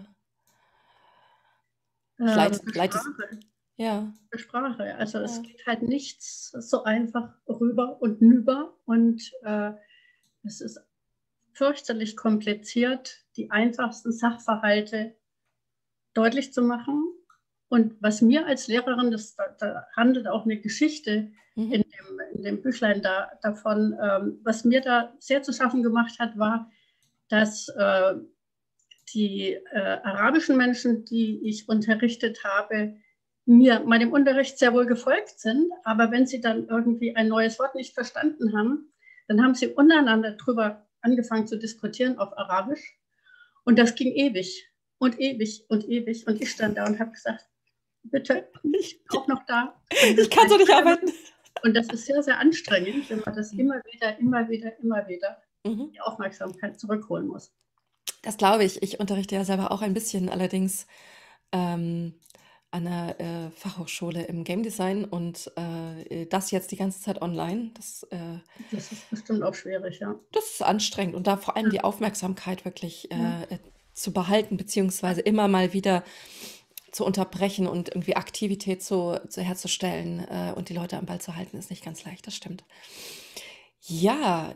Sprache. Ja. Sprache. Also es geht halt nichts so einfach rüber und nüber und es ist fürchterlich kompliziert, die einfachsten Sachverhalte deutlich zu machen. Und was mir als Lehrerin, da handelt auch eine Geschichte in dem Büchlein davon, was mir da sehr zu schaffen gemacht hat, war, dass die arabischen Menschen, die ich unterrichtet habe, meinem Unterricht sehr wohl gefolgt sind, aber wenn sie dann irgendwie ein neues Wort nicht verstanden haben, dann haben sie untereinander drüber angefangen zu diskutieren auf Arabisch. Und das ging ewig und ewig und ewig. Und ich stand da und habe gesagt, bitte, ich bin auch noch da. Ich kann so nicht arbeiten. Und das ist sehr, sehr anstrengend, wenn man das immer wieder die Aufmerksamkeit zurückholen muss. Das glaube ich. Ich unterrichte ja selber auch ein bisschen, allerdings an der Fachhochschule im Game Design und das jetzt die ganze Zeit online. Das ist bestimmt auch schwierig, ja. Das ist anstrengend und da vor allem die Aufmerksamkeit wirklich zu behalten, beziehungsweise immer mal wieder zu unterbrechen und irgendwie Aktivität herzustellen und die Leute am Ball zu halten, ist nicht ganz leicht, das stimmt. Ja,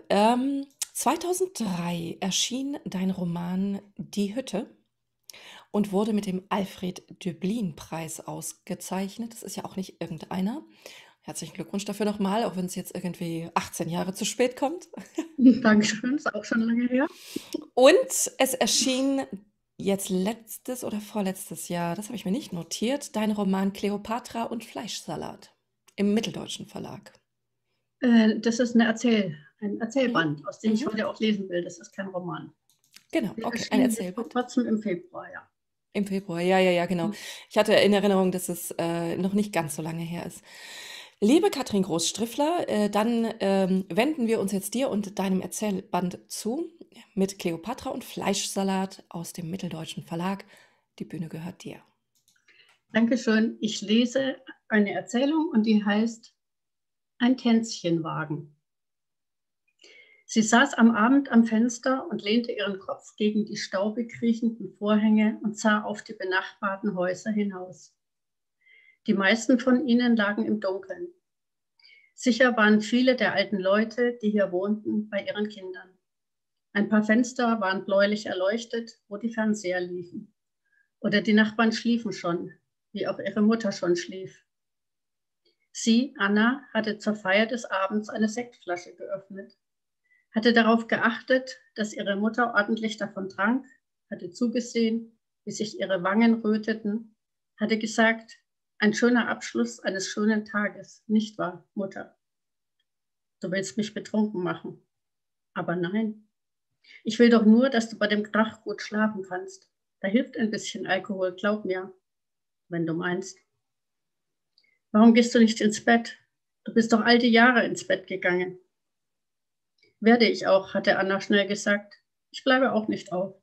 2003 erschien dein Roman Die Hütte und wurde mit dem Alfred-Döblin-Preis ausgezeichnet. Das ist ja auch nicht irgendeiner. Herzlichen Glückwunsch dafür nochmal, auch wenn es jetzt irgendwie 18 Jahre zu spät kommt. Dankeschön, ist auch schon lange her. Und es erschien jetzt letztes oder vorletztes Jahr, das habe ich mir nicht notiert, dein Roman Kleopatra und Fleischsalat im Mitteldeutschen Verlag. Das ist ein Erzählband, aus dem ich heute auch lesen will. Das ist kein Roman. Genau, okay, ein Erzählband. Vor kurzem im Februar, ja. Im Februar, ja, genau. Ich hatte in Erinnerung, dass es noch nicht ganz so lange her ist. Liebe Katrin Groß-Striffler, dann wenden wir uns jetzt dir und deinem Erzählband zu mit Kleopatra und Fleischsalat aus dem Mitteldeutschen Verlag. Die Bühne gehört dir. Dankeschön. Ich lese eine Erzählung und die heißt Ein Tänzchenwagen. Sie saß am Abend am Fenster und lehnte ihren Kopf gegen die staubig riechenden Vorhänge und sah auf die benachbarten Häuser hinaus. Die meisten von ihnen lagen im Dunkeln. Sicher waren viele der alten Leute, die hier wohnten, bei ihren Kindern. Ein paar Fenster waren bläulich erleuchtet, wo die Fernseher liefen. Oder die Nachbarn schliefen schon, wie auch ihre Mutter schon schlief. Sie, Anna, hatte zur Feier des Abends eine Sektflasche geöffnet, hatte darauf geachtet, dass ihre Mutter ordentlich davon trank, hatte zugesehen, wie sich ihre Wangen röteten, hatte gesagt, ein schöner Abschluss eines schönen Tages, nicht wahr, Mutter? Du willst mich betrunken machen. Aber nein, ich will doch nur, dass du bei dem Krach gut schlafen kannst. Da hilft ein bisschen Alkohol, glaub mir, wenn du meinst. Warum gehst du nicht ins Bett? Du bist doch all die Jahre ins Bett gegangen. Werde ich auch, hatte Anna schnell gesagt. Ich bleibe auch nicht auf.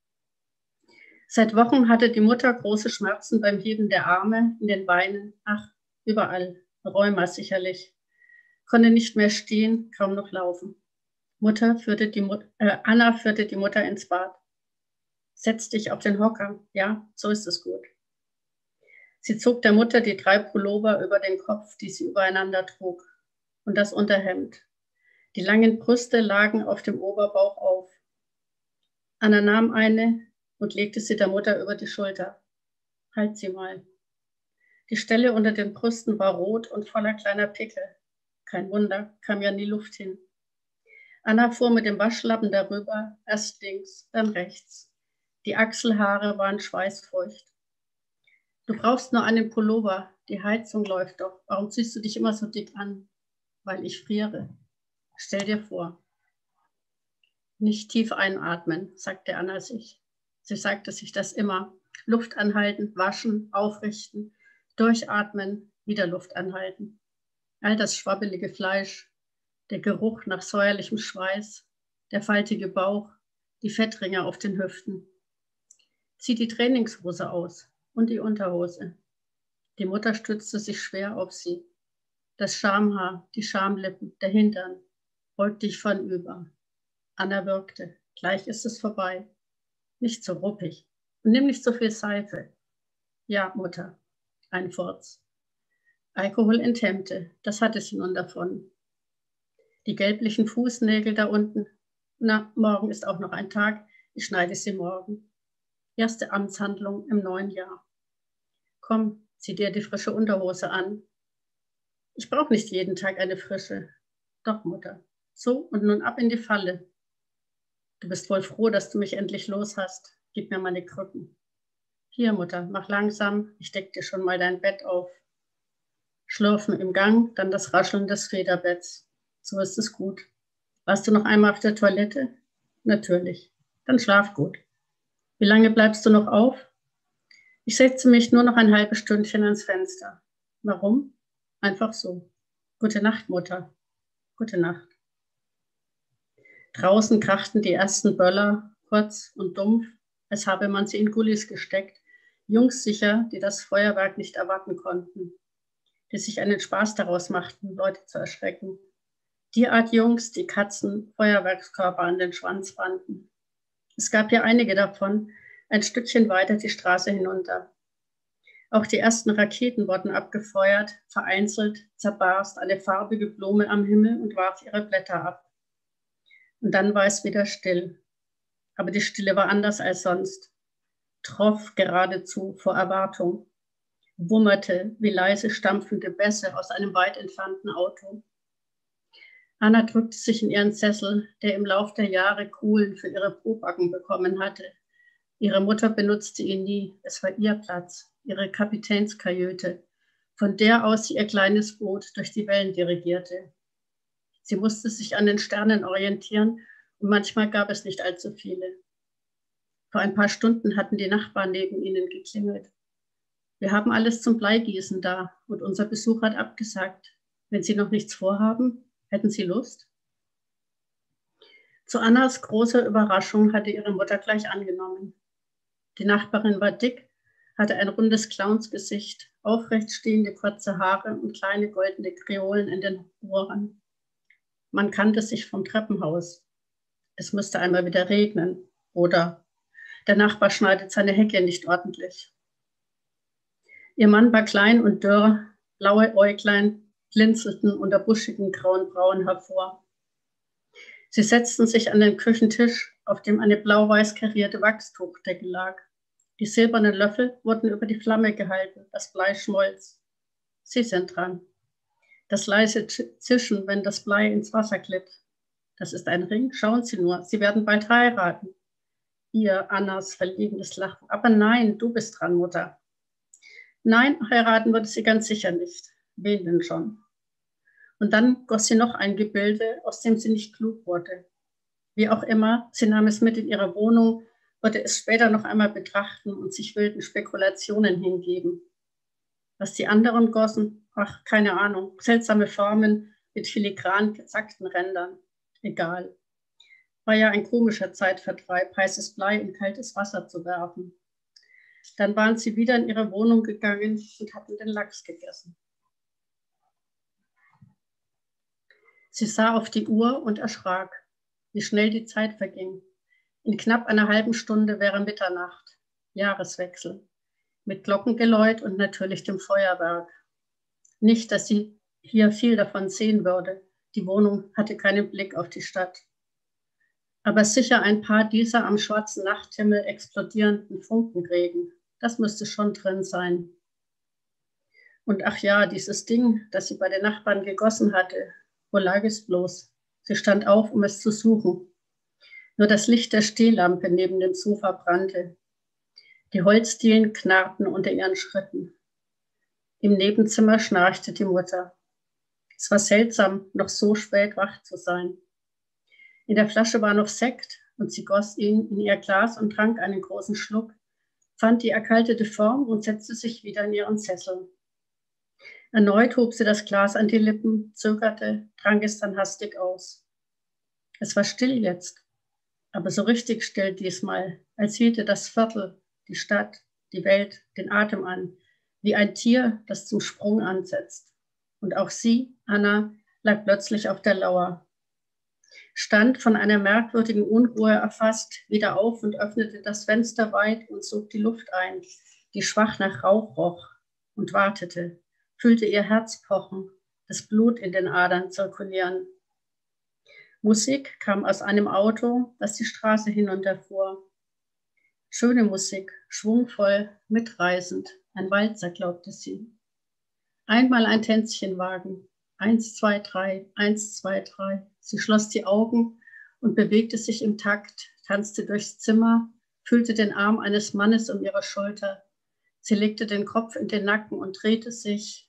Seit Wochen hatte die Mutter große Schmerzen beim Heben der Arme, in den Beinen, ach, überall, Rheuma sicherlich. Konnte nicht mehr stehen, kaum noch laufen. Anna führte die Mutter ins Bad. Setz dich auf den Hocker, ja, so ist es gut. Sie zog der Mutter die 3 Pullover über den Kopf, die sie übereinander trug, und das Unterhemd. Die langen Brüste lagen auf dem Oberbauch auf. Anna nahm eine und legte sie der Mutter über die Schulter. Halt sie mal. Die Stelle unter den Brüsten war rot und voller kleiner Pickel. Kein Wunder, kam ja nie Luft hin. Anna fuhr mit dem Waschlappen darüber, erst links, dann rechts. Die Achselhaare waren schweißfeucht. Du brauchst nur einen Pullover, die Heizung läuft doch. Warum ziehst du dich immer so dick an? Weil ich friere. Stell dir vor. Nicht tief einatmen, sagte Anna sich. Sie sagte sich das immer. Luft anhalten, waschen, aufrichten, durchatmen, wieder Luft anhalten. All das schwabbelige Fleisch, der Geruch nach säuerlichem Schweiß, der faltige Bauch, die Fettringe auf den Hüften. Zieh die Trainingshose aus und die Unterhose. Die Mutter stützte sich schwer auf sie. Das Schamhaar, die Schamlippen, der Hintern. Beug dich vornüber. Anna wirkte. Gleich ist es vorbei. Nicht so ruppig. Und nimm nicht so viel Seife. Ja, Mutter. Ein Furz. Alkohol enthemmte. Das hatte sie nun davon. Die gelblichen Fußnägel da unten. Na, morgen ist auch noch ein Tag. Ich schneide sie morgen. Erste Amtshandlung im neuen Jahr. Komm, zieh dir die frische Unterhose an. Ich brauche nicht jeden Tag eine frische. Doch, Mutter. So, und nun ab in die Falle. Du bist wohl froh, dass du mich endlich los hast. Gib mir meine Krücken. Hier, Mutter, mach langsam. Ich deck dir schon mal dein Bett auf. Schlürfen im Gang, dann das Rascheln des Federbetts. So ist es gut. Warst du noch einmal auf der Toilette? Natürlich. Dann schlaf gut. Wie lange bleibst du noch auf? Ich setze mich nur noch ein halbes Stündchen ans Fenster. Warum? Einfach so. Gute Nacht, Mutter. Gute Nacht. Draußen krachten die ersten Böller, kurz und dumpf, als habe man sie in Gullis gesteckt. Jungs sicher, die das Feuerwerk nicht erwarten konnten, die sich einen Spaß daraus machten, Leute zu erschrecken. Die Art Jungs, die Katzen Feuerwerkskörper an den Schwanz banden. Es gab ja einige davon, ein Stückchen weiter die Straße hinunter. Auch die ersten Raketen wurden abgefeuert, vereinzelt zerbarst eine farbige Blume am Himmel und warf ihre Blätter ab. Und dann war es wieder still. Aber die Stille war anders als sonst. Troff geradezu vor Erwartung. Wummerte wie leise stampfende Bässe aus einem weit entfernten Auto. Anna drückte sich in ihren Sessel, der im Lauf der Jahre Kohlen für ihre Probacken bekommen hatte. Ihre Mutter benutzte ihn nie. Es war ihr Platz, ihre Kapitänskajüte, von der aus sie ihr kleines Boot durch die Wellen dirigierte. Sie musste sich an den Sternen orientieren und manchmal gab es nicht allzu viele. Vor ein paar Stunden hatten die Nachbarn neben ihnen geklingelt. Wir haben alles zum Bleigießen da und unser Besuch hat abgesagt. Wenn Sie noch nichts vorhaben, hätten Sie Lust? Zu Annas großer Überraschung hatte ihre Mutter gleich angenommen. Die Nachbarin war dick, hatte ein rundes Clownsgesicht, aufrecht stehende kurze Haare und kleine goldene Kreolen in den Ohren. Man kannte sich vom Treppenhaus. Es müsste einmal wieder regnen. Oder der Nachbar schneidet seine Hecke nicht ordentlich. Ihr Mann war klein und dürr, blaue Äuglein blinzelten unter buschigen grauen Brauen hervor. Sie setzten sich an den Küchentisch, auf dem eine blau-weiß karierte Wachstuchdecke lag. Die silbernen Löffel wurden über die Flamme gehalten, das Blei schmolz. Sie sind dran. Das leise Zischen, wenn das Blei ins Wasser glitt. Das ist ein Ring, schauen Sie nur, Sie werden bald heiraten. Ihr Annas verlegenes Lachen. Aber nein, du bist dran, Mutter. Nein, heiraten würde sie ganz sicher nicht. Wen denn schon? Und dann goss sie noch ein Gebilde, aus dem sie nicht klug wurde. Wie auch immer, sie nahm es mit in ihre Wohnung, würde es später noch einmal betrachten und sich wilden Spekulationen hingeben. Was die anderen gossen, ach, keine Ahnung, seltsame Formen mit filigran gezackten Rändern. Egal. War ja ein komischer Zeitvertreib, heißes Blei in kaltes Wasser zu werfen. Dann waren sie wieder in ihre Wohnung gegangen und hatten den Lachs gegessen. Sie sah auf die Uhr und erschrak, wie schnell die Zeit verging. In knapp einer halben Stunde wäre Mitternacht, Jahreswechsel, mit Glockengeläut und natürlich dem Feuerwerk. Nicht, dass sie hier viel davon sehen würde. Die Wohnung hatte keinen Blick auf die Stadt. Aber sicher ein paar dieser am schwarzen Nachthimmel explodierenden Funkenregen. Das müsste schon drin sein. Und ach ja, dieses Ding, das sie bei den Nachbarn gegossen hatte, wo lag es bloß? Sie stand auf, um es zu suchen. Nur das Licht der Stehlampe neben dem Sofa brannte. Die Holzdielen knarrten unter ihren Schritten. Im Nebenzimmer schnarchte die Mutter. Es war seltsam, noch so spät wach zu sein. In der Flasche war noch Sekt und sie goss ihn in ihr Glas und trank einen großen Schluck, fand die erkaltete Form und setzte sich wieder in ihren Sessel. Erneut hob sie das Glas an die Lippen, zögerte, trank es dann hastig aus. Es war still jetzt, aber so richtig still diesmal, als hielte das Viertel, die Stadt, die Welt, den Atem an, wie ein Tier, das zum Sprung ansetzt. Und auch sie, Anna, lag plötzlich auf der Lauer. Stand von einer merkwürdigen Unruhe erfasst, wieder auf und öffnete das Fenster weit und sog die Luft ein, die schwach nach Rauch roch, und wartete, fühlte ihr Herz pochen, das Blut in den Adern zirkulieren. Musik kam aus einem Auto, das die Straße hinunterfuhr. Schöne Musik, schwungvoll, mitreißend, ein Walzer, glaubte sie. Einmal ein Tänzchenwagen, 1, 2, 3, 1, 2, 3. Sie schloss die Augen und bewegte sich im Takt, tanzte durchs Zimmer, fühlte den Arm eines Mannes um ihre Schulter. Sie legte den Kopf in den Nacken und drehte sich,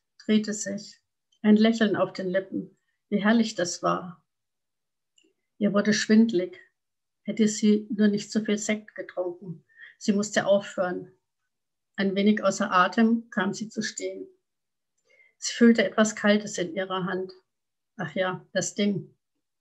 ein Lächeln auf den Lippen. Wie herrlich das war. Ihr wurde schwindlig. hätte sie nur nicht so viel Sekt getrunken. Sie musste aufhören. Ein wenig außer Atem kam sie zu stehen. Sie fühlte etwas Kaltes in ihrer Hand. Ach ja, das Ding.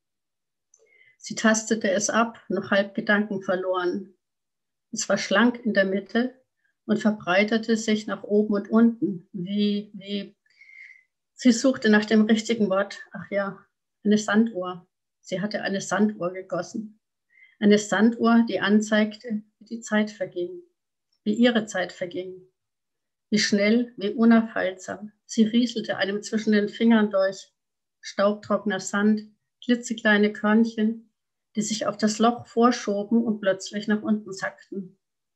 Sie tastete es ab, noch halb Gedanken verloren. Es war schlank in der Mitte und verbreitete sich nach oben und unten, wie. Sie suchte nach dem richtigen Wort. Ach ja, eine Sanduhr. Sie hatte eine Sanduhr gegossen. Eine Sanduhr, die anzeigte, wie die Zeit verging, wie ihre Zeit verging. Wie schnell, wie unaufhaltsam. Sie rieselte einem zwischen den Fingern durch. Staubtrockener Sand, klitzekleine Körnchen, die sich auf das Loch vorschoben und plötzlich nach unten sackten.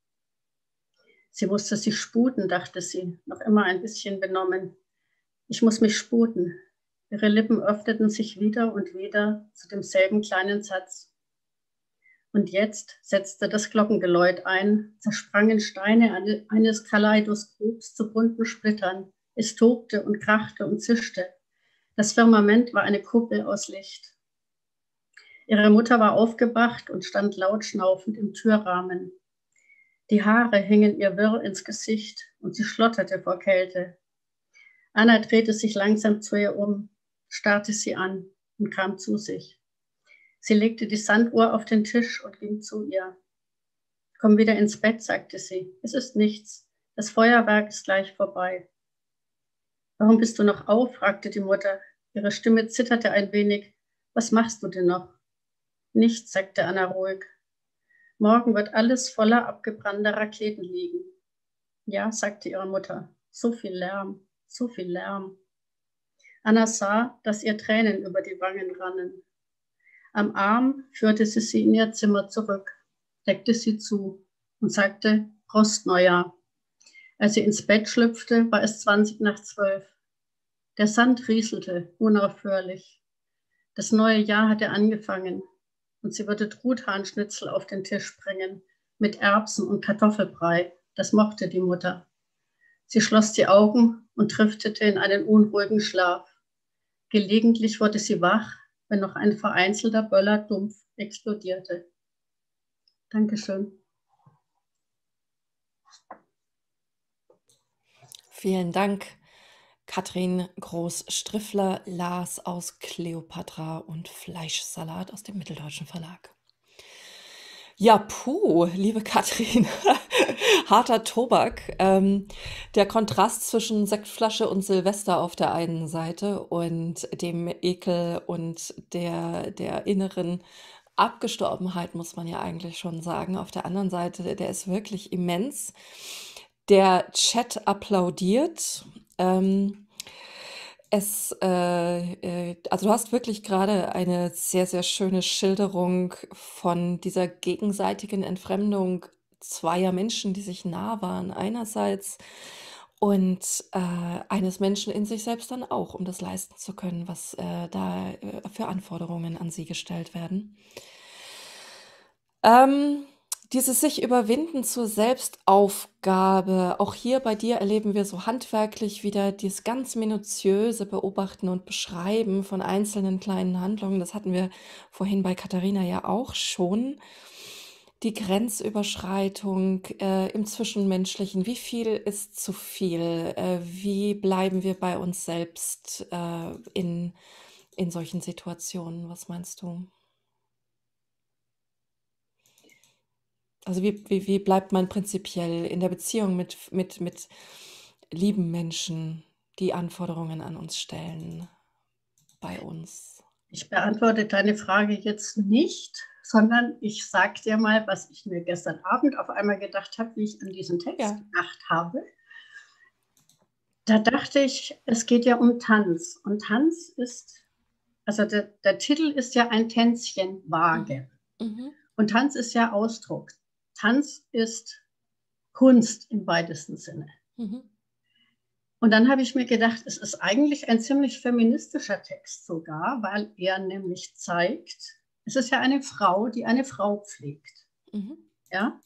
Sie musste sich sputen, dachte sie, noch immer ein bisschen benommen. Ich muss mich sputen. Ihre Lippen öffneten sich wieder und wieder zu demselben kleinen Satz. Und jetzt setzte das Glockengeläut ein, zersprangen Steine eines Kaleidoskops zu bunten Splittern. Es tobte und krachte und zischte. Das Firmament war eine Kuppel aus Licht. Ihre Mutter war aufgewacht und stand laut schnaufend im Türrahmen. Die Haare hingen ihr wirr ins Gesicht und sie schlotterte vor Kälte. Anna drehte sich langsam zu ihr um, starrte sie an und kam zu sich. Sie legte die Sanduhr auf den Tisch und ging zu ihr. Komm wieder ins Bett, sagte sie. Es ist nichts. Das Feuerwerk ist gleich vorbei. Warum bist du noch auf? Fragte die Mutter. Ihre Stimme zitterte ein wenig. Was machst du denn noch? Nichts, sagte Anna ruhig. Morgen wird alles voller abgebrannter Raketen liegen. Ja, sagte ihre Mutter. So viel Lärm, so viel Lärm. Anna sah, dass ihr Tränen über die Wangen rannen. Am Arm führte sie in ihr Zimmer zurück, deckte sie zu und sagte Prost Neujahr. Als sie ins Bett schlüpfte, war es 11:20. Der Sand rieselte unaufhörlich. Das neue Jahr hatte angefangen und sie würde Truthahnschnitzel auf den Tisch bringen mit Erbsen und Kartoffelbrei. Das mochte die Mutter. Sie schloss die Augen und driftete in einen unruhigen Schlaf. Gelegentlich wurde sie wach, wenn noch ein vereinzelter Böller dumpf explodierte. Dankeschön. Vielen Dank, Katrin Groß-Striffler las aus Kleopatra und Fleischsalat aus dem Mitteldeutschen Verlag. Ja, puh, liebe Katrin, harter Tobak. Der Kontrast zwischen Sektflasche und Silvester auf der einen Seite und dem Ekel und der inneren Abgestorbenheit, muss man ja eigentlich schon sagen. Auf der anderen Seite, der ist wirklich immens. Der Chat applaudiert. Also du hast wirklich gerade eine sehr, sehr schöne Schilderung von dieser gegenseitigen Entfremdung zweier Menschen, die sich nah waren einerseits und eines Menschen in sich selbst dann auch, um das leisten zu können, was da für Anforderungen an sie gestellt werden. Dieses sich überwinden zur Selbstaufgabe, auch hier bei dir erleben wir so handwerklich wieder dieses ganz minutiöse Beobachten und Beschreiben von einzelnen kleinen Handlungen. Das hatten wir vorhin bei Katharina ja auch schon. Die Grenzüberschreitung im Zwischenmenschlichen. Wie viel ist zu viel? Wie bleiben wir bei uns selbst in solchen Situationen? Was meinst du? Also wie bleibt man prinzipiell in der Beziehung mit lieben Menschen, die Anforderungen an uns stellen, bei uns? Ich beantworte deine Frage jetzt nicht, sondern ich sage dir mal, was ich mir gestern Abend auf einmal gedacht habe, wie ich an diesen Text gedacht habe. Da dachte ich, es geht ja um Tanz. Und Tanz ist, also der Titel ist ja ein Tänzchen vage. Mhm. Und Tanz ist ja Ausdruck. Tanz ist Kunst im weitesten Sinne. Mhm. Und dann habe ich mir gedacht, es ist eigentlich ein ziemlich feministischer Text sogar, weil er nämlich zeigt, es ist ja eine Frau, die eine Frau pflegt. Mhm. Ja?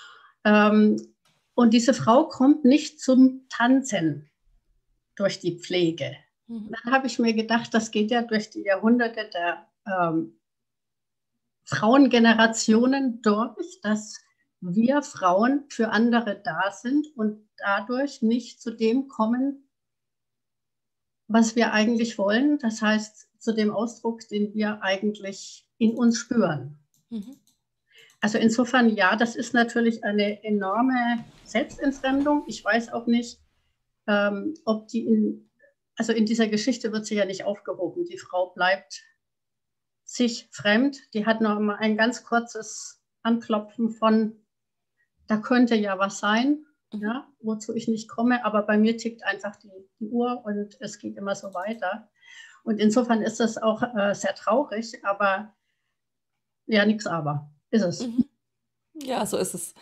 Und diese Frau kommt nicht zum Tanzen durch die Pflege. Mhm. Dann habe ich mir gedacht, das geht ja durch die Jahrhunderte der Frauengenerationen durch, dass wir Frauen für andere da sind und dadurch nicht zu dem kommen, was wir eigentlich wollen. Das heißt, zu dem Ausdruck, den wir eigentlich in uns spüren. Mhm. Also insofern, ja, das ist natürlich eine enorme Selbstentfremdung. Ich weiß auch nicht, ob die in dieser Geschichte wird sie ja nicht aufgehoben. Die Frau bleibt sich fremd. Die hat noch mal ein ganz kurzes Anklopfen von, da könnte ja was sein, ja, wozu ich nicht komme. Aber bei mir tickt einfach die Uhr und es geht immer so weiter. Und insofern ist das auch sehr traurig, aber ja, nichts aber. Ist es. Ja, so ist es.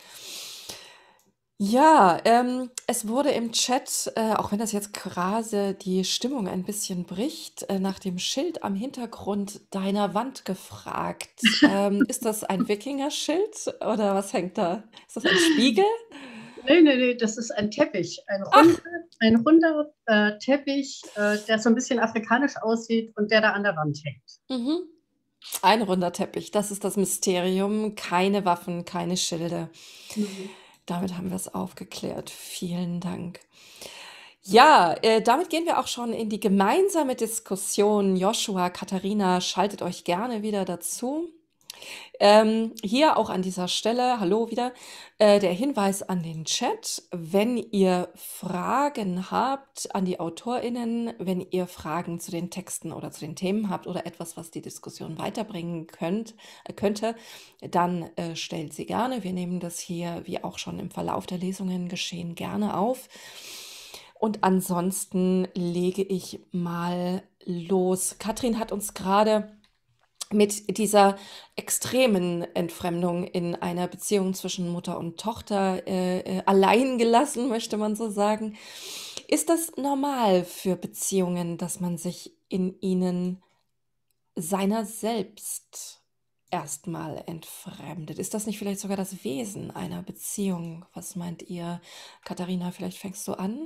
Ja, es wurde im Chat, auch wenn das jetzt gerade die Stimmung ein bisschen bricht, nach dem Schild am Hintergrund deiner Wand gefragt. Ist das ein Wikingerschild oder was hängt da? Ist das ein Spiegel? Nee, das ist ein Teppich. Ein runder Teppich, der so ein bisschen afrikanisch aussieht und der da an der Wand hängt. Mhm. Ein runder Teppich, das ist das Mysterium. Keine Waffen, keine Schilde. Damit haben wir es aufgeklärt. Vielen Dank. Ja, damit gehen wir auch schon in die gemeinsame Diskussion. Joshua, Katharina, schaltet euch gerne wieder dazu. Hier auch an dieser Stelle, hallo wieder, der Hinweis an den Chat. Wenn ihr Fragen habt an die AutorInnen, wenn ihr Fragen zu den Texten oder zu den Themen habt oder etwas, was die Diskussion weiterbringen könnte, dann stellt sie gerne. Wir nehmen das hier, wie auch schon im Verlauf der Lesungen geschehen, gerne auf. Und ansonsten lege ich mal los. Katrin hat uns gerade mit dieser extremen Entfremdung in einer Beziehung zwischen Mutter und Tochter allein gelassen, möchte man so sagen. Ist das normal für Beziehungen, dass man sich in ihnen seiner selbst erstmal entfremdet? Ist das nicht vielleicht sogar das Wesen einer Beziehung? Was meint ihr? Katharina, vielleicht fängst du an?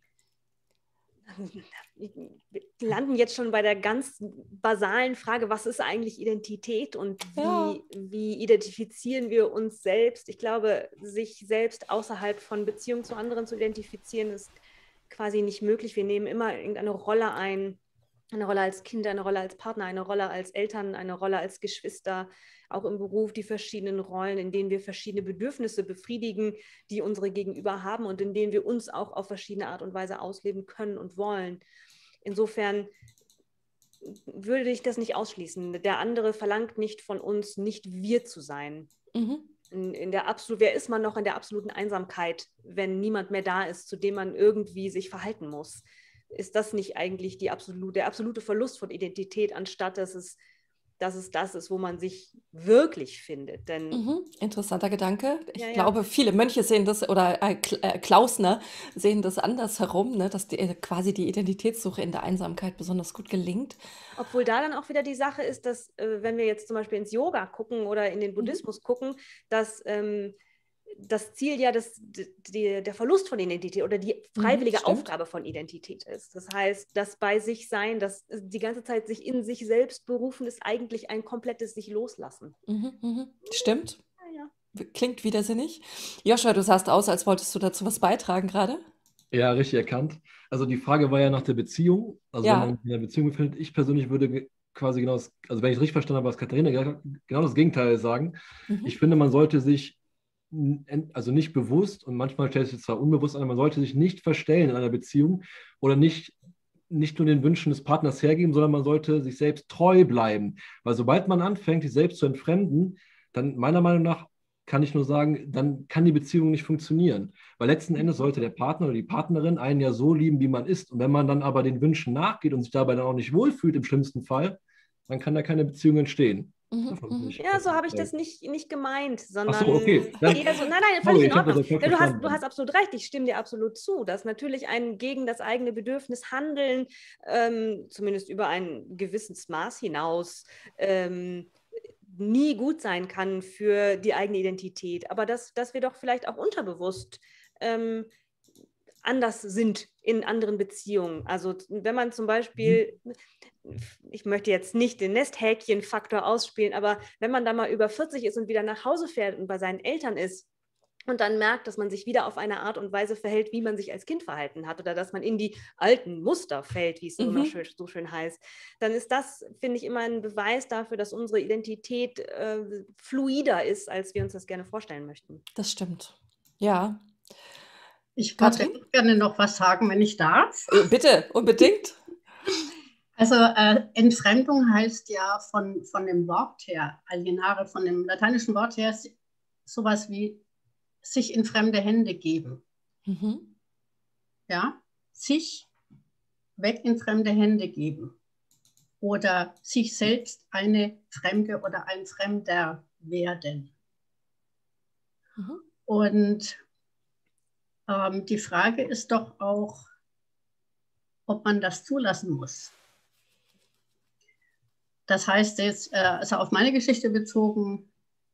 Wir landen jetzt schon bei der ganz basalen Frage, was ist eigentlich Identität und wie identifizieren wir uns selbst? Ich glaube, sich selbst außerhalb von Beziehungen zu anderen zu identifizieren, ist quasi nicht möglich. Wir nehmen immer irgendeine Rolle ein, eine Rolle als Kind, eine Rolle als Partner, eine Rolle als Eltern, eine Rolle als Geschwister, auch im Beruf die verschiedenen Rollen, in denen wir verschiedene Bedürfnisse befriedigen, die unsere Gegenüber haben und in denen wir uns auch auf verschiedene Art und Weise ausleben können und wollen. Insofern würde ich das nicht ausschließen. Der andere verlangt nicht von uns, nicht wir zu sein. Wer ist man noch in der absoluten Einsamkeit, wenn niemand mehr da ist, zu dem man irgendwie sich verhalten muss? Ist das nicht eigentlich der absolute Verlust von Identität, anstatt dass es das ist, wo man sich wirklich findet? Denn interessanter Gedanke. Ich glaube, viele Mönche sehen das, oder Klausner sehen das andersherum, ne, dass quasi die Identitätssuche in der Einsamkeit besonders gut gelingt. Obwohl da dann auch wieder die Sache ist, dass, wenn wir jetzt zum Beispiel ins Yoga gucken oder in den Buddhismus gucken, dass das Ziel ja der Verlust von Identität oder die freiwillige Aufgabe von Identität ist. Das heißt, das bei sich sein, das die ganze Zeit sich in sich selbst berufen, ist eigentlich ein komplettes sich loslassen. Stimmt. Ja. Klingt widersinnig. Joshua, du sahst aus, als wolltest du dazu was beitragen gerade. Ja, richtig erkannt. Also die Frage war ja nach der Beziehung. Also wenn man in einer Beziehung befindet, ich persönlich würde quasi genau das, also wenn ich es richtig verstanden habe, was Katharina genau das Gegenteil sagen. Ich finde, man sollte sich also nicht bewusst und manchmal stellt sich zwar unbewusst an, man sollte sich nicht verstellen in einer Beziehung oder nicht nur den Wünschen des Partners hergeben, sondern man sollte sich selbst treu bleiben. Weil sobald man anfängt, sich selbst zu entfremden, dann meiner Meinung nach kann ich nur sagen, dann kann die Beziehung nicht funktionieren. Weil letzten Endes sollte der Partner oder die Partnerin einen ja so lieben, wie man ist. Und wenn man dann aber den Wünschen nachgeht und sich dabei dann auch nicht wohlfühlt, im schlimmsten Fall, dann kann da keine Beziehung entstehen. Ja, so habe ich das nicht gemeint, sondern ach so, okay. eher so, nein, völlig in Ordnung. Du hast absolut recht, ich stimme dir absolut zu, dass natürlich ein gegen das eigene Bedürfnis handeln, zumindest über ein gewisses Maß hinaus, nie gut sein kann für die eigene Identität, aber dass wir doch vielleicht auch unterbewusst anders sind in anderen Beziehungen. Also wenn man zum Beispiel, ich möchte jetzt nicht den Nesthäkchen-Faktor ausspielen, aber wenn man da mal über 40 ist und wieder nach Hause fährt und bei seinen Eltern ist, und dann merkt, dass man sich wieder auf eine Art und Weise verhält, wie man sich als Kind verhalten hat, oder dass man in die alten Muster fällt, wie es immer so schön heißt, dann ist das, finde ich, immer ein Beweis dafür, dass unsere Identität fluider ist, als wir uns das gerne vorstellen möchten. Das stimmt. Ja. Ich würde gerne noch was sagen, wenn ich darf. Bitte, unbedingt. Also Entfremdung heißt ja von dem Wort her, alienare, von dem lateinischen Wort her, sowas wie sich in fremde Hände geben. Ja, sich weg in fremde Hände geben. Oder sich selbst eine Fremde oder ein Fremder werden. Und die Frage ist doch auch, ob man das zulassen muss. Das heißt jetzt, also auf meine Geschichte bezogen,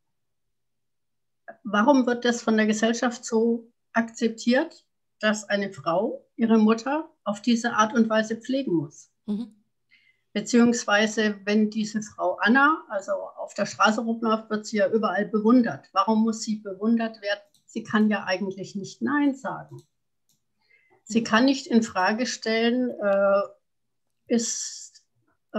warum wird das von der Gesellschaft so akzeptiert, dass eine Frau ihre Mutter auf diese Art und Weise pflegen muss? Beziehungsweise, wenn diese Frau Anna, also auf der Straße rumläuft, wird sie ja überall bewundert. Warum muss sie bewundert werden? Sie kann ja eigentlich nicht Nein sagen. Sie kann nicht in Frage stellen, ist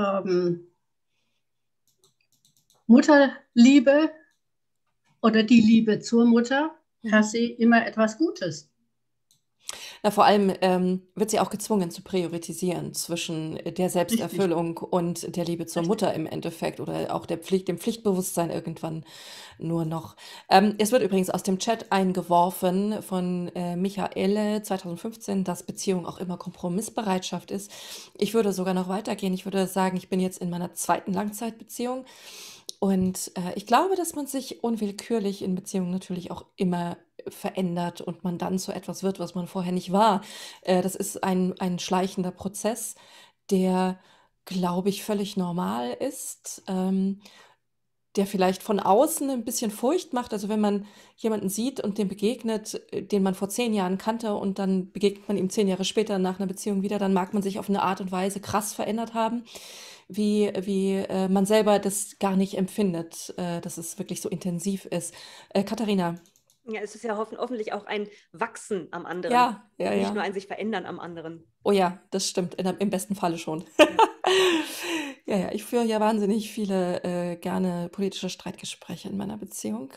Mutterliebe oder die Liebe zur Mutter per se immer etwas Gutes. Na, vor allem wird sie auch gezwungen zu priorisieren zwischen der Selbsterfüllung und der Liebe zur Mutter im Endeffekt oder auch dem Pflichtbewusstsein irgendwann nur noch. Es wird übrigens aus dem Chat eingeworfen von Michaele 2015, dass Beziehung auch immer Kompromissbereitschaft ist. Ich würde sogar noch weitergehen. Ich würde sagen, ich bin jetzt in meiner 2. Langzeitbeziehung. Und ich glaube, dass man sich unwillkürlich in Beziehungen natürlich auch immer verändert und man dann zu etwas wird, was man vorher nicht war. Das ist ein schleichender Prozess, der, glaube ich, völlig normal ist, der vielleicht von außen ein bisschen Furcht macht. Also wenn man jemanden sieht und dem begegnet, den man vor 10 Jahren kannte und dann begegnet man ihm 10 Jahre später nach einer Beziehung wieder, dann mag man sich auf eine Art und Weise krass verändert haben, wie man selber das gar nicht empfindet, dass es wirklich so intensiv ist. Katharina. Ja, es ist ja hoffentlich auch ein Wachsen am anderen. Ja. Nicht nur ein sich verändern am anderen. Oh ja, das stimmt. Im besten Falle schon. Ja, ich führe ja wahnsinnig viele gerne politische Streitgespräche in meiner Beziehung.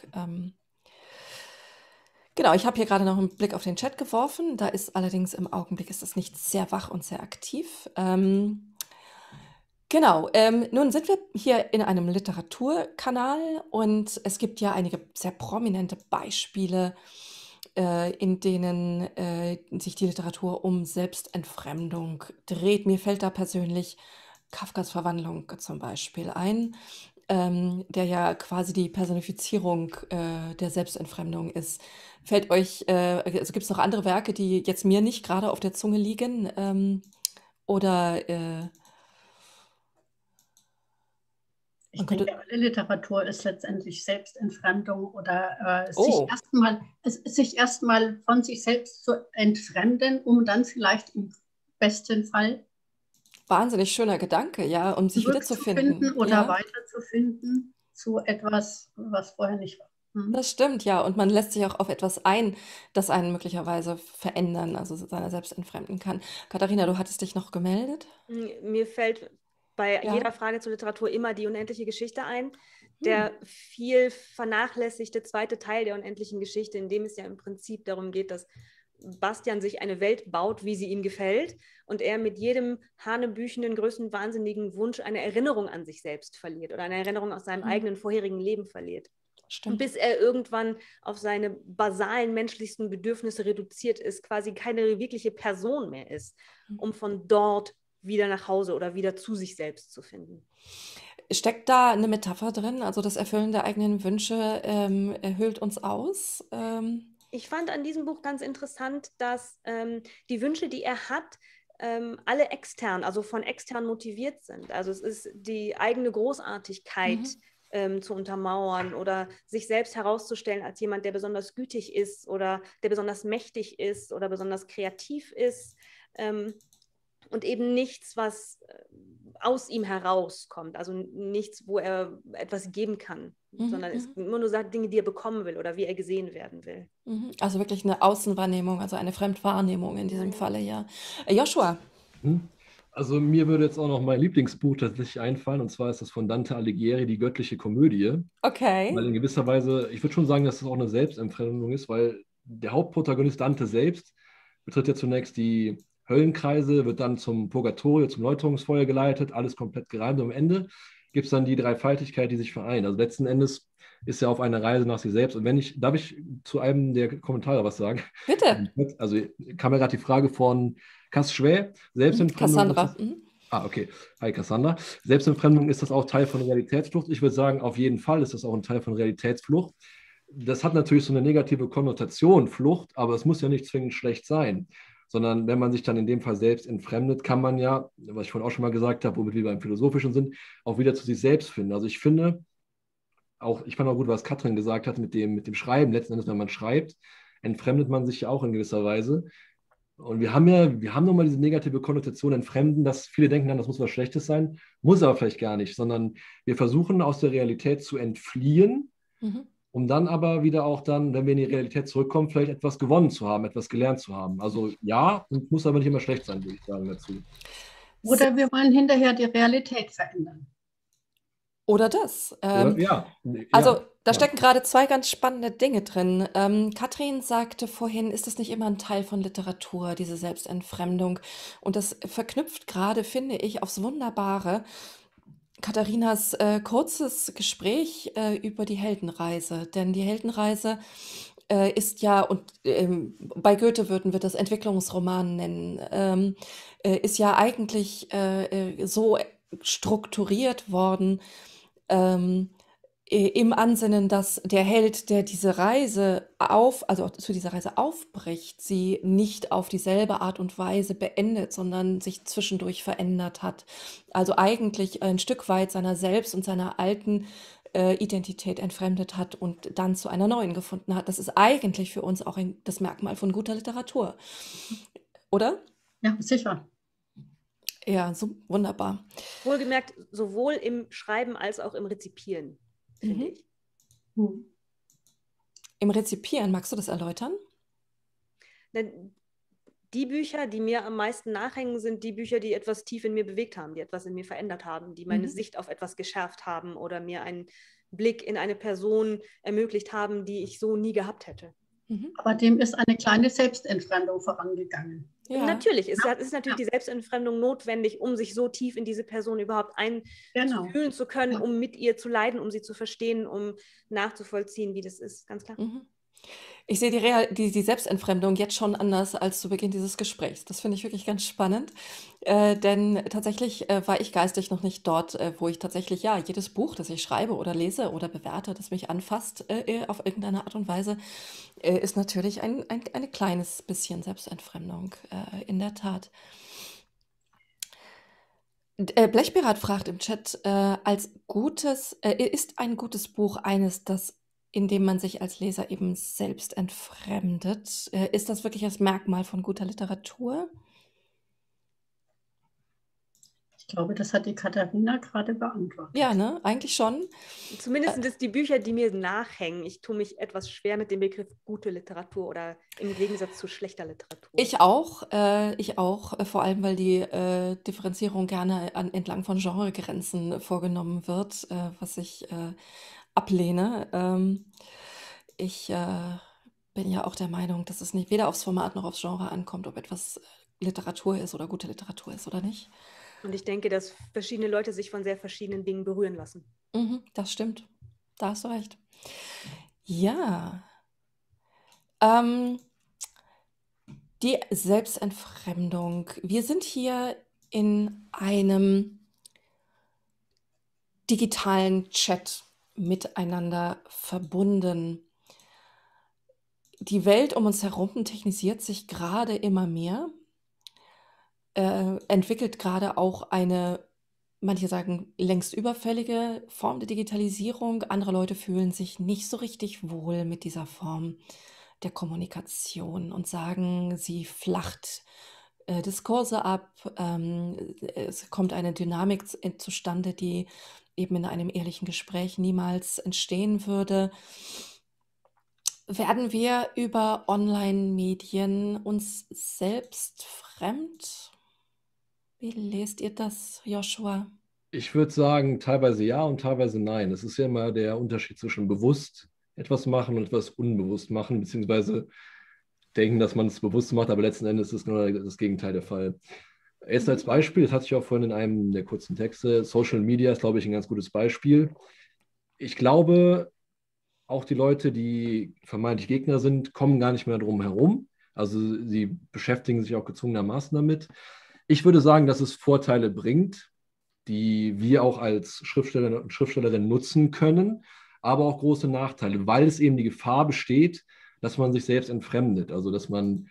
Genau, ich habe hier gerade noch einen Blick auf den Chat geworfen. Da ist allerdings im Augenblick ist das nicht sehr wach und sehr aktiv. Genau, nun sind wir hier in einem Literaturkanal und es gibt ja einige sehr prominente Beispiele, in denen sich die Literatur um Selbstentfremdung dreht. Mir fällt da persönlich Kafkas Verwandlung zum Beispiel ein, der ja quasi die Personifizierung der Selbstentfremdung ist. Fällt euch, also gibt es noch andere Werke, die jetzt mir nicht gerade auf der Zunge liegen? Oder ich denke, alle Literatur ist letztendlich Selbstentfremdung oder sich erstmal von sich selbst zu entfremden, um dann vielleicht im besten Fall wahnsinnig schöner Gedanke, ja, um sich wiederzufinden. Oder weiterzufinden zu etwas, was vorher nicht war. Das stimmt, ja. Und man lässt sich auch auf etwas ein, das einen möglicherweise verändern, also seiner selbst entfremden kann. Katharina, du hattest dich noch gemeldet? Mir fällt bei jeder Frage zur Literatur immer die unendliche Geschichte ein. Der viel vernachlässigte 2. Teil der unendlichen Geschichte, in dem es ja im Prinzip darum geht, dass Bastian sich eine Welt baut, wie sie ihm gefällt und er mit jedem hanebüchenden, größten wahnsinnigen Wunsch eine Erinnerung an sich selbst verliert oder eine Erinnerung aus seinem eigenen vorherigen Leben verliert. Stimmt. Bis er irgendwann auf seine basalen menschlichsten Bedürfnisse reduziert ist, quasi keine wirkliche Person mehr ist, um von dort wieder nach Hause oder wieder zu sich selbst zu finden. Steckt da eine Metapher drin? Also das Erfüllen der eigenen Wünsche erhöht uns aus? Ich fand an diesem Buch ganz interessant, dass die Wünsche, die er hat, alle extern, also von extern motiviert sind. Also es ist die eigene Großartigkeit, zu untermauern oder sich selbst herauszustellen als jemand, der besonders gütig ist oder der besonders mächtig ist oder besonders kreativ ist. Und eben nichts, was aus ihm herauskommt, also nichts, wo er etwas geben kann, sondern es immer nur sagt Dinge, die er bekommen will oder wie er gesehen werden will. Also wirklich eine Außenwahrnehmung, also eine Fremdwahrnehmung in diesem Falle, ja. Joshua. Also mir würde jetzt auch noch mein Lieblingsbuch tatsächlich einfallen, und zwar ist das von Dante Alighieri, Die göttliche Komödie. Okay. Weil in gewisser Weise, ich würde schon sagen, dass das auch eine Selbstentfremdung ist, weil der Hauptprotagonist Dante selbst betritt ja zunächst die Höllenkreise, wird dann zum Purgatorio, zum Läuterungsfeuer geleitet, alles komplett gereimt. Und am Ende gibt es dann die Dreifaltigkeit, die sich vereint. Also letzten Endes ist er auf einer Reise nach sich selbst. Und darf ich zu einem der Kommentare was sagen? Bitte. Also kam ja gerade die Frage von Cass Schwä, Selbstentfremdung. Cassandra. Okay. Hi, Cassandra. Selbstentfremdung, ist das auch Teil von Realitätsflucht? Ich würde sagen, auf jeden Fall ist das auch ein Teil von Realitätsflucht. Das hat natürlich so eine negative Konnotation, Flucht, aber es muss ja nicht zwingend schlecht sein. Sondern wenn man sich dann in dem Fall selbst entfremdet, kann man ja, was ich vorhin auch schon mal gesagt habe, womit wir beim Philosophischen sind, auch wieder zu sich selbst finden. Also ich finde, ich fand auch gut, was Katrin gesagt hat mit dem Schreiben. Letzten Endes, wenn man schreibt, entfremdet man sich ja auch in gewisser Weise. Und wir haben nun mal diese negative Konnotation Entfremden, dass viele denken dann, das muss was Schlechtes sein, muss aber vielleicht gar nicht, sondern wir versuchen aus der Realität zu entfliehen, um dann aber wieder auch dann, wenn wir in die Realität zurückkommen, vielleicht etwas gewonnen zu haben, etwas gelernt zu haben. Also ja, muss aber nicht immer schlecht sein, würde ich sagen dazu. Oder wir wollen hinterher die Realität verändern. Oder das. Ja. Also da stecken gerade zwei ganz spannende Dinge drin. Katrin sagte vorhin, ist das nicht immer ein Teil von Literatur, diese Selbstentfremdung? Und das verknüpft gerade, finde ich, aufs Wunderbare Katharinas kurzes Gespräch über die Heldenreise. Denn die Heldenreise ist ja, und bei Goethe würden wir das Entwicklungsroman nennen, ist ja eigentlich so strukturiert worden, im Ansinnen, dass der Held, der diese Reise also zu dieser Reise aufbricht, sie nicht auf dieselbe Art und Weise beendet, sondern sich zwischendurch verändert hat. Also eigentlich ein Stück weit seiner selbst und seiner alten Identität entfremdet hat und dann zu einer neuen gefunden hat. Das ist eigentlich für uns auch das Merkmal von guter Literatur. Oder? Ja, sicher. Ja, so wunderbar. Wohlgemerkt, sowohl im Schreiben als auch im Rezipieren, finde ich. Im Rezipieren, magst du das erläutern? Die Bücher, die mir am meisten nachhängen, sind die Bücher, die etwas tief in mir bewegt haben, die etwas in mir verändert haben, die meine Sicht auf etwas geschärft haben oder mir einen Blick in eine Person ermöglicht haben, die ich so nie gehabt hätte. Aber dem ist eine kleine Selbstentfremdung vorangegangen. Ja. Natürlich, es ist natürlich die Selbstentfremdung notwendig, um sich so tief in diese Person überhaupt einfühlen zu können, um mit ihr zu leiden, um sie zu verstehen, um nachzuvollziehen, wie das ist, ganz klar. Ich sehe die Selbstentfremdung jetzt schon anders als zu Beginn dieses Gesprächs. Das finde ich wirklich ganz spannend, denn tatsächlich war ich geistig noch nicht dort, wo ich tatsächlich, ja, jedes Buch, das ich schreibe oder lese oder bewerte, das mich anfasst auf irgendeine Art und Weise, ist natürlich ein kleines bisschen Selbstentfremdung, in der Tat. Blechpirat fragt im Chat, ist ein gutes Buch eines, in dem man sich als Leser eben selbst entfremdet? Ist das wirklich das Merkmal von guter Literatur? Ich glaube, das hat die Katharina gerade beantwortet. Ja, ne? Eigentlich schon. Zumindest sind es die Bücher, die mir nachhängen. Ich tue mich etwas schwer mit dem Begriff gute Literatur oder im Gegensatz zu schlechter Literatur. Ich auch, vor allem, weil die Differenzierung gerne entlang von Genregrenzen vorgenommen wird, was ich ablehne. Ich bin ja auch der Meinung, dass es nicht weder aufs Format noch aufs Genre ankommt, ob etwas Literatur ist oder gute Literatur ist oder nicht. Und ich denke, dass verschiedene Leute sich von sehr verschiedenen Dingen berühren lassen. Das stimmt. Da hast du recht. Ja. Die Selbstentfremdung. Wir sind hier in einem digitalen Chat miteinander verbunden. Die Welt um uns herum technisiert sich gerade immer mehr, entwickelt gerade auch eine manche sagen, längst überfällige Form der Digitalisierung. Andere Leute fühlen sich nicht so richtig wohl mit dieser Form der Kommunikation und sagen, sie flacht Diskurse ab. Es kommt eine Dynamik zustande, die eben in einem ehrlichen Gespräch niemals entstehen würde. Werden wir über Online-Medien uns selbst fremd? Wie lest ihr das, Joshua? Ich würde sagen, teilweise ja und teilweise nein. Es ist ja immer der Unterschied zwischen bewusst etwas machen und etwas unbewusst machen, beziehungsweise denken, dass man es bewusst macht, aber letzten Endes ist nur das Gegenteil der Fall. Erst als Beispiel, das hatte ich auch vorhin in einem der kurzen Texte, Social Media ist, glaube ich, ein ganz gutes Beispiel. Ich glaube, auch die Leute, die vermeintlich Gegner sind, kommen gar nicht mehr drum herum. Also sie beschäftigen sich auch gezwungenermaßen damit. Ich würde sagen, dass es Vorteile bringt, die wir auch als Schriftsteller und Schriftstellerin nutzen können, aber auch große Nachteile, weil es eben die Gefahr besteht, dass man sich selbst entfremdet. Also dass man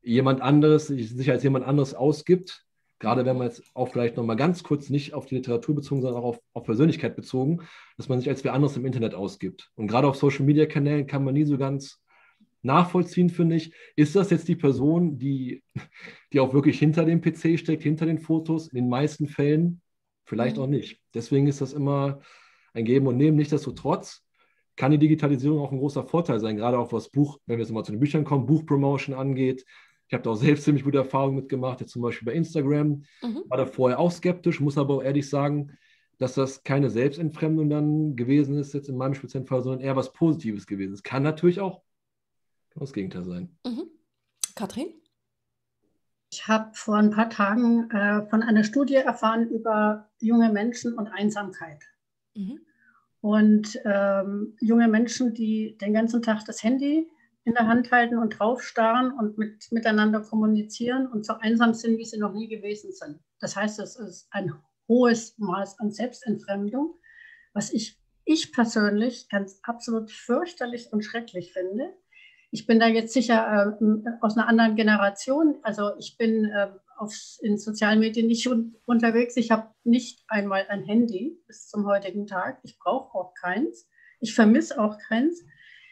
sich als jemand anderes ausgibt, gerade wenn man jetzt auch vielleicht nochmal ganz kurz nicht auf die Literatur bezogen, sondern auch auf Persönlichkeit bezogen, dass man sich als wer anderes im Internet ausgibt. Und gerade auf Social-Media-Kanälen kann man nie so ganz nachvollziehen, finde ich. Ist das jetzt die Person, die auch wirklich hinter dem PC steckt, hinter den Fotos? In den meisten Fällen vielleicht auch nicht. Deswegen ist das immer ein Geben und Nehmen. Nichtsdestotrotz kann die Digitalisierung auch ein großer Vorteil sein, gerade auch was wenn wir jetzt mal zu den Büchern kommen, Buchpromotion angeht. Ich habe da auch selbst ziemlich gute Erfahrungen mitgemacht, jetzt zum Beispiel bei Instagram. War da vorher auch skeptisch, muss aber auch ehrlich sagen, dass das keine Selbstentfremdung dann gewesen ist, jetzt in meinem speziellen Fall, sondern eher was Positives gewesen. Es kann natürlich auch das Gegenteil sein. Katrin? Ich habe vor ein paar Tagen von einer Studie erfahren über junge Menschen und Einsamkeit. Und junge Menschen, die den ganzen Tag das Handy in der Hand halten und draufstarren und miteinander kommunizieren und so einsam sind, wie sie noch nie gewesen sind. Das heißt, es ist ein hohes Maß an Selbstentfremdung, was ich persönlich ganz absolut fürchterlich und schrecklich finde. Ich bin da jetzt sicher aus einer anderen Generation. Also ich bin in sozialen Medien nicht unterwegs. Ich habe nicht einmal ein Handy bis zum heutigen Tag. Ich brauche auch keins. Ich vermisse auch keins.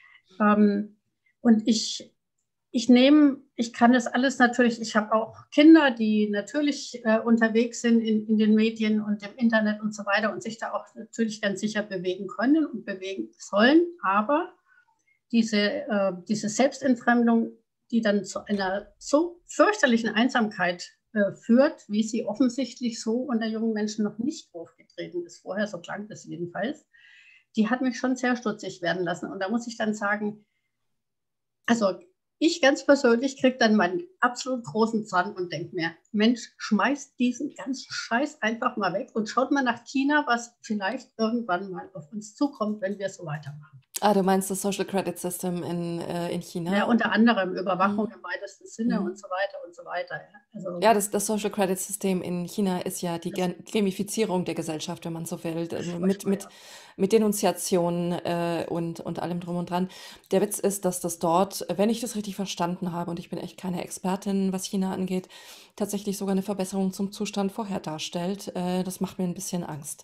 Und ich kann das alles natürlich, ich habe auch Kinder, die natürlich unterwegs sind in den Medien und im Internet und so weiter und sich da auch natürlich ganz sicher bewegen können und bewegen sollen. Aber diese Selbstentfremdung, die dann zu einer so fürchterlichen Einsamkeit führt, wie sie offensichtlich so unter jungen Menschen noch nicht aufgetreten ist vorher, so klang das jedenfalls, die hat mich schon sehr stutzig werden lassen. Und da muss ich dann sagen, also ich ganz persönlich kriege dann meinen absolut großen Zahn und denke mir, Mensch, schmeißt diesen ganzen Scheiß einfach mal weg und schaut mal nach China, was vielleicht irgendwann mal auf uns zukommt, wenn wir so weitermachen. Du meinst das Social Credit System in China? Ja, unter anderem Überwachung im weitesten Sinne und so weiter und so weiter. Also, ja, das Social Credit System in China ist ja die Gamifizierung der Gesellschaft, wenn man so will, mit Denunziationen und allem drum und dran. Der Witz ist, dass das dort, wenn ich das richtig verstanden habe, und ich bin echt keine Expertin, was China angeht, tatsächlich sogar eine Verbesserung zum Zustand vorher darstellt. Das macht mir ein bisschen Angst.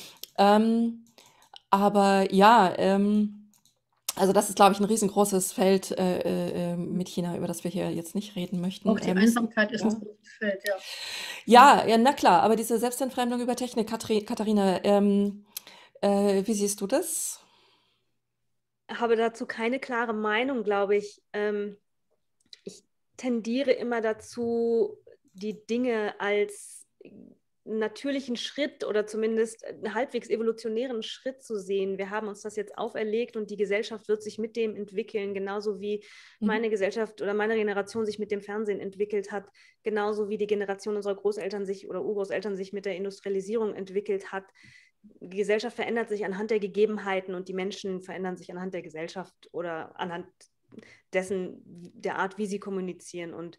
Aber ja, also das ist, glaube ich, ein riesengroßes Feld mit China, über das wir hier jetzt nicht reden möchten. Auch die Einsamkeit ist ein großes Feld, ja. Ja, na klar, aber diese Selbstentfremdung über Technik, Katharina, wie siehst du das? Ich habe dazu keine klare Meinung, glaube ich. Ich tendiere immer dazu, die Dinge als natürlichen Schritt oder zumindest einen halbwegs evolutionären Schritt zu sehen. Wir haben uns das jetzt auferlegt und die Gesellschaft wird sich mit dem entwickeln, genauso wie meine Gesellschaft oder meine Generation sich mit dem Fernsehen entwickelt hat, genauso wie die Generation unserer Großeltern sich oder Urgroßeltern sich mit der Industrialisierung entwickelt hat. Die Gesellschaft verändert sich anhand der Gegebenheiten und die Menschen verändern sich anhand der Gesellschaft oder anhand dessen, der Art, wie sie kommunizieren. Und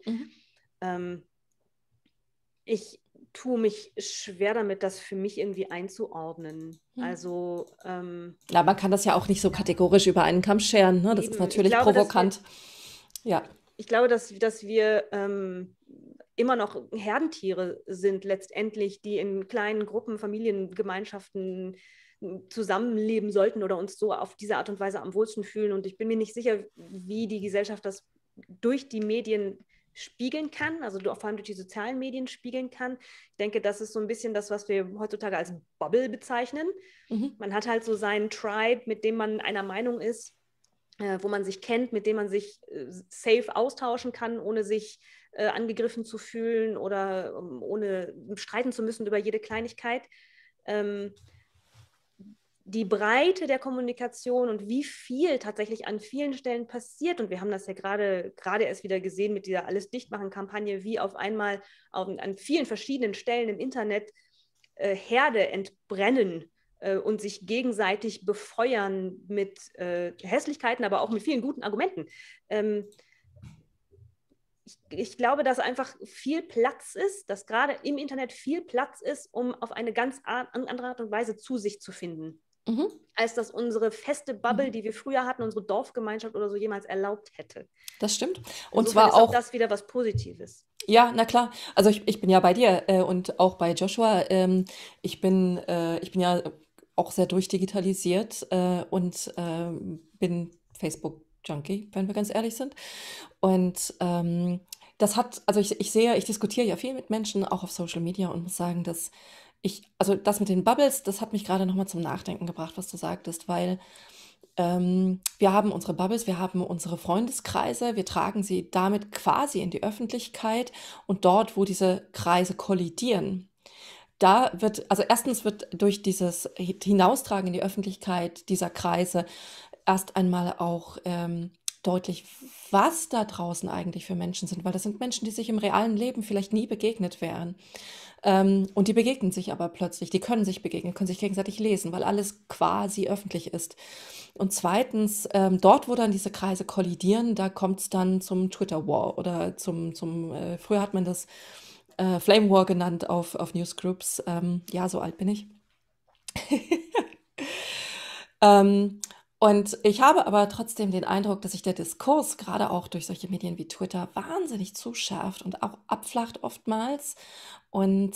ich tue mich schwer damit, das für mich irgendwie einzuordnen. Also ja, man kann das ja auch nicht so kategorisch über einen Kamm scheren, ne? Das ist natürlich provokant. Ich glaube, dass wir immer noch Herdentiere sind letztendlich, die in kleinen Gruppen, Familiengemeinschaften zusammenleben sollten oder uns so auf diese Art und Weise am wohlsten fühlen. Und ich bin mir nicht sicher, wie die Gesellschaft das durch die Medien spiegeln kann, also vor allem durch die sozialen Medien spiegeln kann. Ich denke, das ist so ein bisschen das, was wir heutzutage als Bubble bezeichnen. Man hat halt so seinen Tribe, mit dem man einer Meinung ist, wo man sich kennt, mit dem man sich safe austauschen kann, ohne sich angegriffen zu fühlen oder ohne streiten zu müssen über jede Kleinigkeit. Die Breite der Kommunikation und wie viel tatsächlich an vielen Stellen passiert, und wir haben das ja gerade erst wieder gesehen mit dieser Alles-Dichtmachen-Kampagne, wie auf einmal an vielen verschiedenen Stellen im Internet Herde entbrennen und sich gegenseitig befeuern mit Hässlichkeiten, aber auch mit vielen guten Argumenten. Ich glaube, dass einfach viel Platz ist, dass gerade im Internet viel Platz ist, um auf eine ganz andere Art und Weise zu sich zu finden, als dass unsere feste Bubble, die wir früher hatten, unsere Dorfgemeinschaft oder so jemals erlaubt hätte. Das stimmt. Und Insofern zwar ist auch auch, das wieder was Positives. ja, na klar. Also ich bin ja bei dir und auch bei Joshua. Ich bin ja auch sehr durchdigitalisiert und bin Facebook-Junkie, wenn wir ganz ehrlich sind. Und also ich diskutiere ja viel mit Menschen, auch auf Social Media, und muss sagen, dass also das mit den Bubbles, das hat mich gerade nochmal zum Nachdenken gebracht, was du sagtest, weil wir haben unsere Bubbles, wir haben unsere Freundeskreise, wir tragen sie damit quasi in die Öffentlichkeit, und dort, wo diese Kreise kollidieren, also erstens wird durch dieses Hinaustragen in die Öffentlichkeit dieser Kreise erst einmal auch deutlich, was da draußen eigentlich für Menschen sind, weil das sind Menschen, die sich im realen Leben vielleicht nie begegnet wären. Und die begegnen sich aber plötzlich, die können sich begegnen, können sich gegenseitig lesen, weil alles quasi öffentlich ist. Und zweitens, dort, wo dann diese Kreise kollidieren, da kommt es dann zum Twitter War oder früher hat man das Flame War genannt auf Newsgroups. Ja, so alt bin ich. Und ich habe aber trotzdem den Eindruck, dass sich der Diskurs gerade auch durch solche Medien wie Twitter wahnsinnig zuschärft und auch abflacht oftmals und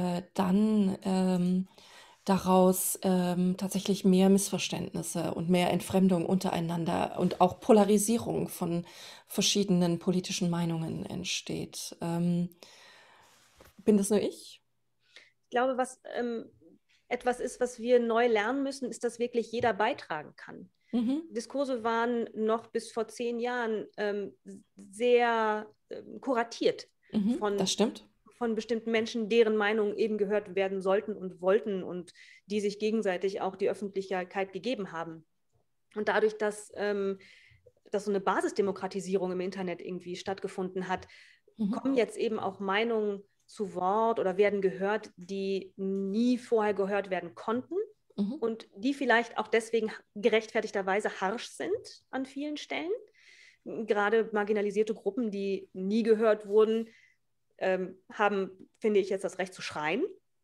dann daraus tatsächlich mehr Missverständnisse und mehr Entfremdung untereinander und auch Polarisierung von verschiedenen politischen Meinungen entsteht. Bin das nur ich? Ich glaube, was etwas ist, was wir neu lernen müssen, ist, dass wirklich jeder beitragen kann. Diskurse waren noch bis vor 10 Jahren sehr kuratiert das stimmt. von bestimmten Menschen, deren Meinungen eben gehört werden sollten und wollten und die sich gegenseitig auch die Öffentlichkeit gegeben haben. Und dadurch, dass so eine Basisdemokratisierung im Internet irgendwie stattgefunden hat, kommen jetzt eben auch Meinungen zu Wort oder werden gehört, die nie vorher gehört werden konnten und die vielleicht auch deswegen gerechtfertigterweise harsch sind an vielen Stellen. Gerade marginalisierte Gruppen, die nie gehört wurden, haben, finde ich, jetzt das Recht zu schreien.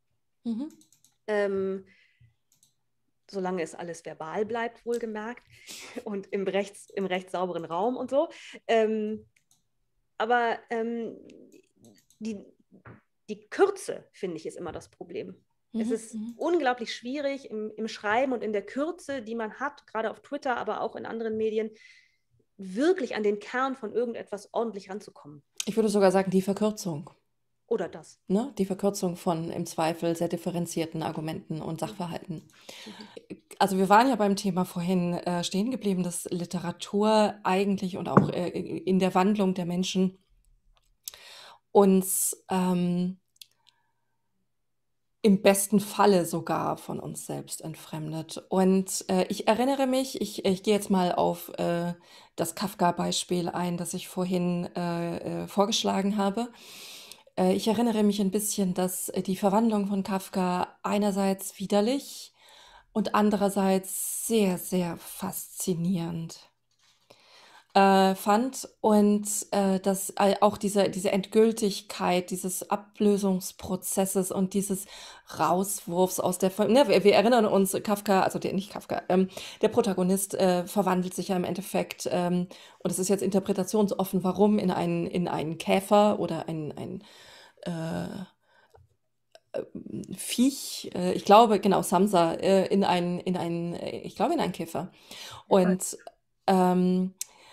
Solange es alles verbal bleibt, wohlgemerkt, und im rechtssauberen Raum und so. Aber die Kürze, finde ich, ist immer das Problem. Es ist unglaublich schwierig im Schreiben und in der Kürze, die man hat, gerade auf Twitter, aber auch in anderen Medien, wirklich an den Kern von irgendetwas ordentlich ranzukommen. Ich würde sogar sagen, die Verkürzung. Oder das. Ne? Die Verkürzung von im Zweifel sehr differenzierten Argumenten und Sachverhalten. Also wir waren ja beim Thema vorhin stehen geblieben, dass Literatur eigentlich und auch in der Wandlung der Menschen uns im besten Falle sogar von uns selbst entfremdet. Und ich erinnere mich, ich gehe jetzt mal auf das Kafka-Beispiel ein, das ich vorhin vorgeschlagen habe. Ich erinnere mich ein bisschen, dass die Verwandlung von Kafka einerseits widerlich und andererseits sehr, sehr faszinierend. fand und auch diese Endgültigkeit dieses Ablösungsprozesses und dieses Rauswurfs aus der Familie. Ne, wir erinnern uns, Kafka, also nicht Kafka, der Protagonist verwandelt sich ja im Endeffekt, und es ist jetzt interpretationsoffen, warum, in einen Käfer oder ein Viech, ich glaube, genau, Samsa, ich glaube, in einen Käfer. Und ähm,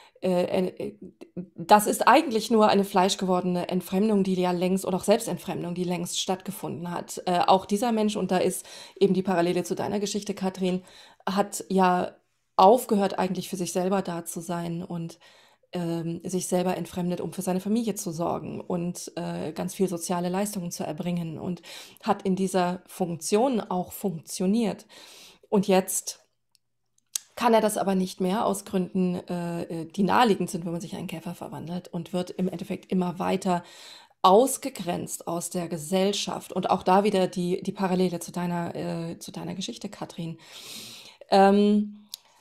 das ist eigentlich nur eine fleischgewordene Entfremdung, die ja längst, oder auch Selbstentfremdung, die längst stattgefunden hat. Auch dieser Mensch, und da ist eben die Parallele zu deiner Geschichte, Katrin, hat ja aufgehört, eigentlich für sich selber da zu sein und sich selber entfremdet, um für seine Familie zu sorgen und ganz viel soziale Leistungen zu erbringen und hat in dieser Funktion auch funktioniert. Und jetzt kann er das aber nicht mehr aus Gründen, die naheliegend sind, wenn man sich in einen Käfer verwandelt, und wird im Endeffekt immer weiter ausgegrenzt aus der Gesellschaft. Und auch da wieder die Parallele zu deiner Geschichte, Katrin. Ähm,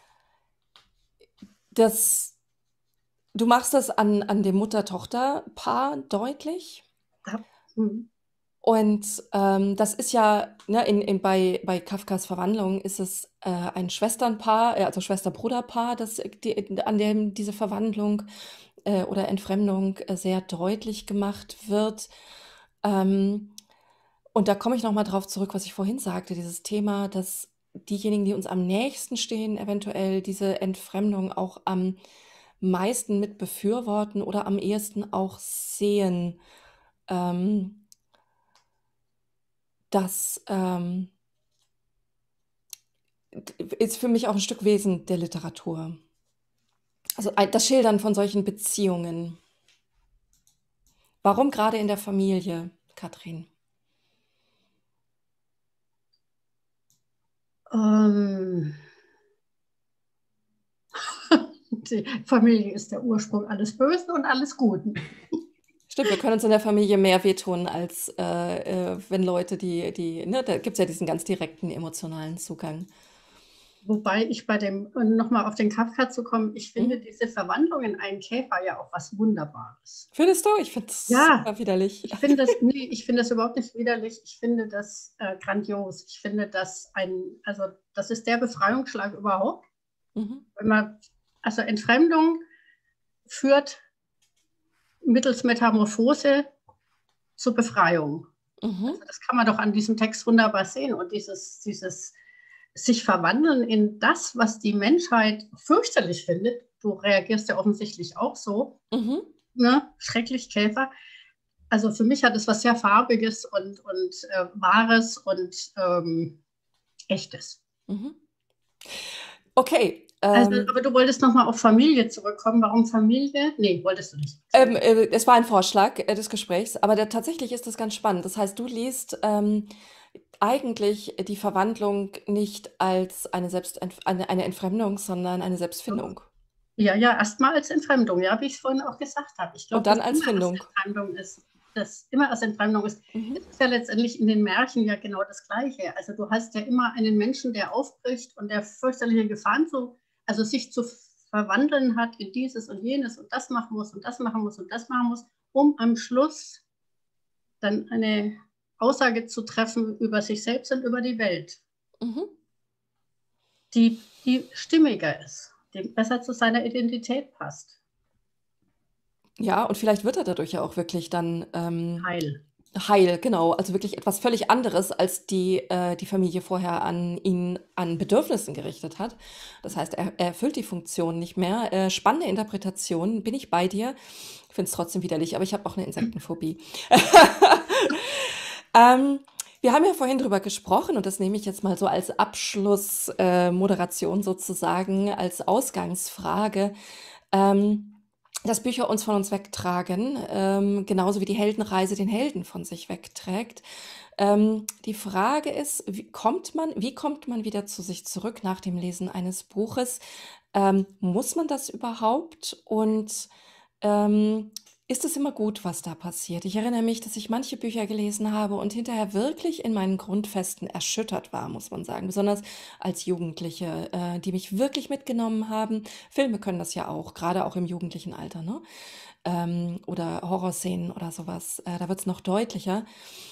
Du machst das an dem Mutter-Tochter-Paar deutlich. Ja. Mhm. Und das ist ja, ne, bei Kafkas Verwandlung ist es ein Schwesternpaar, also Schwester-Bruder-Paar, an dem diese Verwandlung oder Entfremdung sehr deutlich gemacht wird. Und da komme ich nochmal drauf zurück, was ich vorhin sagte, dieses Thema, dass diejenigen, die uns am nächsten stehen, eventuell diese Entfremdung auch am meisten mit befürworten oder am ehesten auch sehen. Das ist für mich auch ein Stück Wesen der Literatur. Also das Schildern von solchen Beziehungen. Warum gerade in der Familie, Katrin? Die Familie ist der Ursprung alles Bösen und alles Guten. Stimmt, wir können uns in der Familie mehr wehtun, als wenn Leute, ne, da gibt es ja diesen ganz direkten emotionalen Zugang. Wobei ich nochmal auf den Kafka zu kommen, ich finde diese Verwandlung in einen Käfer ja auch was Wunderbares. Findest du? Ich finde das super widerlich. Ich finde das überhaupt nicht widerlich. Ich finde das grandios. Ich finde das das ist der Befreiungsschlag überhaupt. Also Entfremdung führt mittels Metamorphose zur Befreiung. Also das kann man doch an diesem Text wunderbar sehen. Und dieses sich verwandeln in das, was die Menschheit fürchterlich findet. Du reagierst ja offensichtlich auch so. Ne? Schrecklich Käfer. Also für mich hat es was sehr Farbiges und Wahres und Echtes. Okay. Aber du wolltest nochmal auf Familie zurückkommen. Warum Familie? Nee, wolltest du nicht. Es war ein Vorschlag des Gesprächs, aber tatsächlich ist das ganz spannend. Das heißt, du liest eigentlich die Verwandlung nicht als eine Entfremdung, sondern eine Selbstfindung. Ja, erstmal als Entfremdung, ja, wie ich es vorhin auch gesagt habe. Ich glaube, und dann als Findung. Das immer als Entfremdung ist. Es ist ja letztendlich in den Märchen ja genau das Gleiche. Also du hast ja immer einen Menschen, der aufbricht und der fürchterliche Gefahren sich zu verwandeln hat in dieses und jenes und das machen muss und das machen muss und das machen muss, um am Schluss dann eine Aussage zu treffen über sich selbst und über die Welt, die stimmiger ist, die besser zu seiner Identität passt. Ja, und vielleicht wird er dadurch ja auch wirklich dann Heil, genau. Also wirklich etwas völlig anderes, als die Familie vorher an Bedürfnissen gerichtet hat. Das heißt, er erfüllt die Funktion nicht mehr. Spannende Interpretation, bin ich bei dir. Ich finde es trotzdem widerlich, aber ich habe auch eine Insektenphobie. Wir haben ja vorhin drüber gesprochen, und das nehme ich jetzt mal so als Abschlussmoderation sozusagen, als Ausgangsfrage, dass Bücher uns von uns wegtragen, genauso wie die Heldenreise den Helden von sich wegträgt. Die Frage ist, wie kommt man wieder zu sich zurück nach dem Lesen eines Buches? Muss man das überhaupt? Und ist es immer gut, was da passiert. Ich erinnere mich, dass ich manche Bücher gelesen habe und hinterher wirklich in meinen Grundfesten erschüttert war, muss man sagen. Besonders als Jugendliche, die mich wirklich mitgenommen haben. Filme können das ja auch, gerade auch im jugendlichen Alter, ne? Oder Horrorszenen oder sowas. Da wird es noch deutlicher.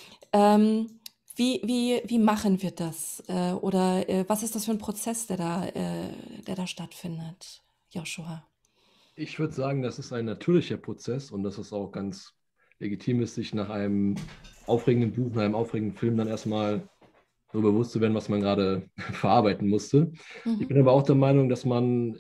Wie machen wir das? Oder was ist das für ein Prozess, der da stattfindet, Joshua? Ich würde sagen, das ist ein natürlicher Prozess und dass es auch ganz legitim ist, sich nach einem aufregenden Buch, nach einem aufregenden Film dann erstmal so bewusst zu werden, was man gerade verarbeiten musste. Ich bin aber auch der Meinung, dass man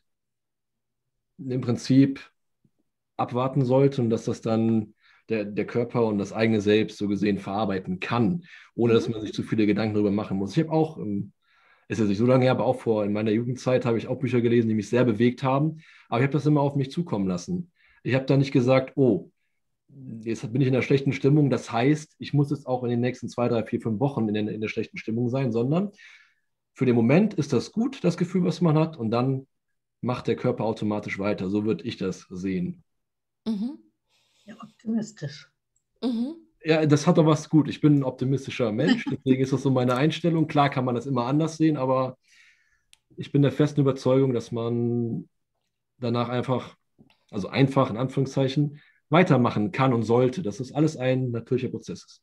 im Prinzip abwarten sollte und dass das dann der Körper und das eigene Selbst so gesehen verarbeiten kann, ohne dass man sich zu viele Gedanken darüber machen muss. Ich habe auch, ist jetzt nicht so lange her, aber auch in meiner Jugendzeit habe ich auch Bücher gelesen, die mich sehr bewegt haben, aber ich habe das immer auf mich zukommen lassen. Ich habe da nicht gesagt, oh, jetzt bin ich in einer schlechten Stimmung, das heißt, ich muss jetzt auch in den nächsten 2, 3, 4, 5 Wochen in der schlechten Stimmung sein, sondern für den Moment ist das gut, das Gefühl, was man hat, und dann macht der Körper automatisch weiter. So würde ich das sehen. Mhm. Ja, optimistisch. Mhm. Ja, das hat doch was gut. Ich bin ein optimistischer Mensch, deswegen ist das so meine Einstellung. Klar kann man das immer anders sehen, aber ich bin der festen Überzeugung, dass man danach einfach, also einfach in Anführungszeichen, weitermachen kann und sollte. Dass das alles ein natürlicher Prozess ist.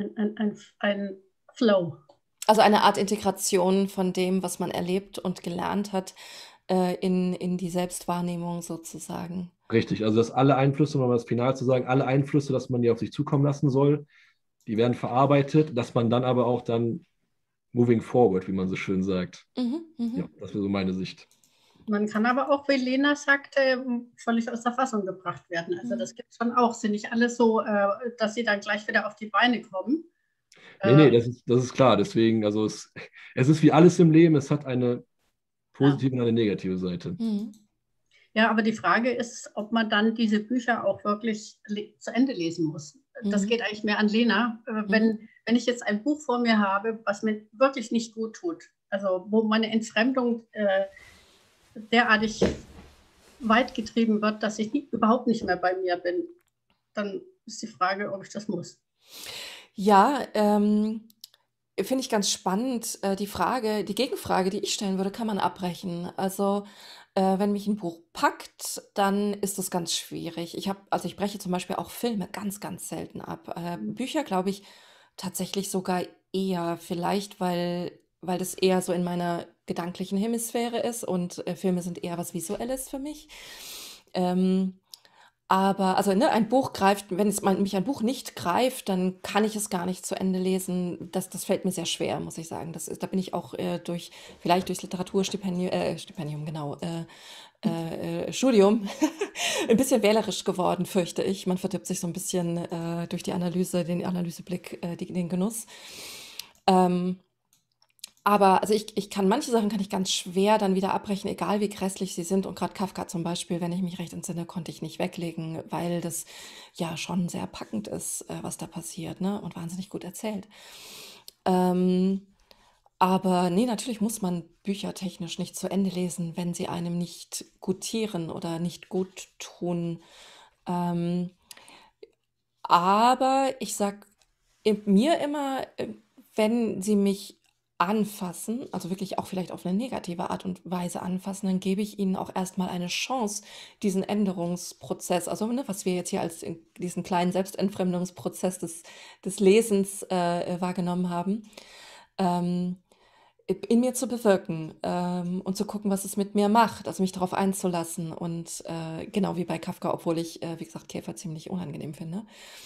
Ein Flow. Also eine Art Integration von dem, was man erlebt und gelernt hat, in die Selbstwahrnehmung sozusagen. Richtig, also dass alle Einflüsse, um mal das Final zu sagen, alle Einflüsse, dass man die auf sich zukommen lassen soll, die werden verarbeitet, dass man dann aber auch dann moving forward, wie man so schön sagt. Ja, das wäre so meine Sicht. Man kann aber auch, wie Lena sagte, völlig aus der Fassung gebracht werden. Also das gibt es schon auch. Sind nicht alle so, dass sie dann gleich wieder auf die Beine kommen. Nee, das ist klar. Deswegen, also es ist wie alles im Leben, es hat eine positive und eine negative Seite. Ja, aber die Frage ist, ob man dann diese Bücher auch wirklich zu Ende lesen muss. Das geht eigentlich mehr an Lena. Wenn ich jetzt ein Buch vor mir habe, was mir wirklich nicht gut tut, also wo meine Entfremdung derartig weit getrieben wird, dass ich überhaupt nicht mehr bei mir bin, dann ist die Frage, ob ich das muss. Ja, finde ich ganz spannend, die Gegenfrage, die ich stellen würde, kann man abbrechen? Also, wenn mich ein Buch packt, dann ist das ganz schwierig. Ich breche zum Beispiel auch Filme ganz, ganz selten ab. Bücher glaube ich tatsächlich sogar eher, vielleicht weil das eher so in meiner gedanklichen Hemisphäre ist und, Filme sind eher was Visuelles für mich. Aber also, ne, wenn mich ein Buch nicht greift, dann kann ich es gar nicht zu Ende lesen. Das fällt mir sehr schwer, muss ich sagen. Da bin ich auch, vielleicht durchs Literaturstipendium, genau, Studium, ein bisschen wählerisch geworden, fürchte ich. Man verdirbt sich so ein bisschen, durch die Analyse, den Analyseblick, den Genuss. Aber also manche Sachen kann ich ganz schwer dann wieder abbrechen, egal wie grässlich sie sind. Und gerade Kafka zum Beispiel, wenn ich mich recht entsinne, konnte ich nicht weglegen, weil das ja schon sehr packend ist, was da passiert, ne? Und wahnsinnig gut erzählt. Aber nee, natürlich muss man Bücher technisch nicht zu Ende lesen, wenn sie einem nicht gutieren oder nicht gut tun. Aber ich sag mir immer, wenn sie mich anfassen, also wirklich auch vielleicht auf eine negative Art und Weise anfassen, dann gebe ich ihnen auch erstmal eine Chance, diesen Änderungsprozess, also ne, was wir jetzt hier als diesen kleinen Selbstentfremdungsprozess des Lesens wahrgenommen haben, in mir zu bewirken und zu gucken, was es mit mir macht, also mich darauf einzulassen und genau wie bei Kafka, obwohl ich, wie gesagt, Käfer ziemlich unangenehm finde.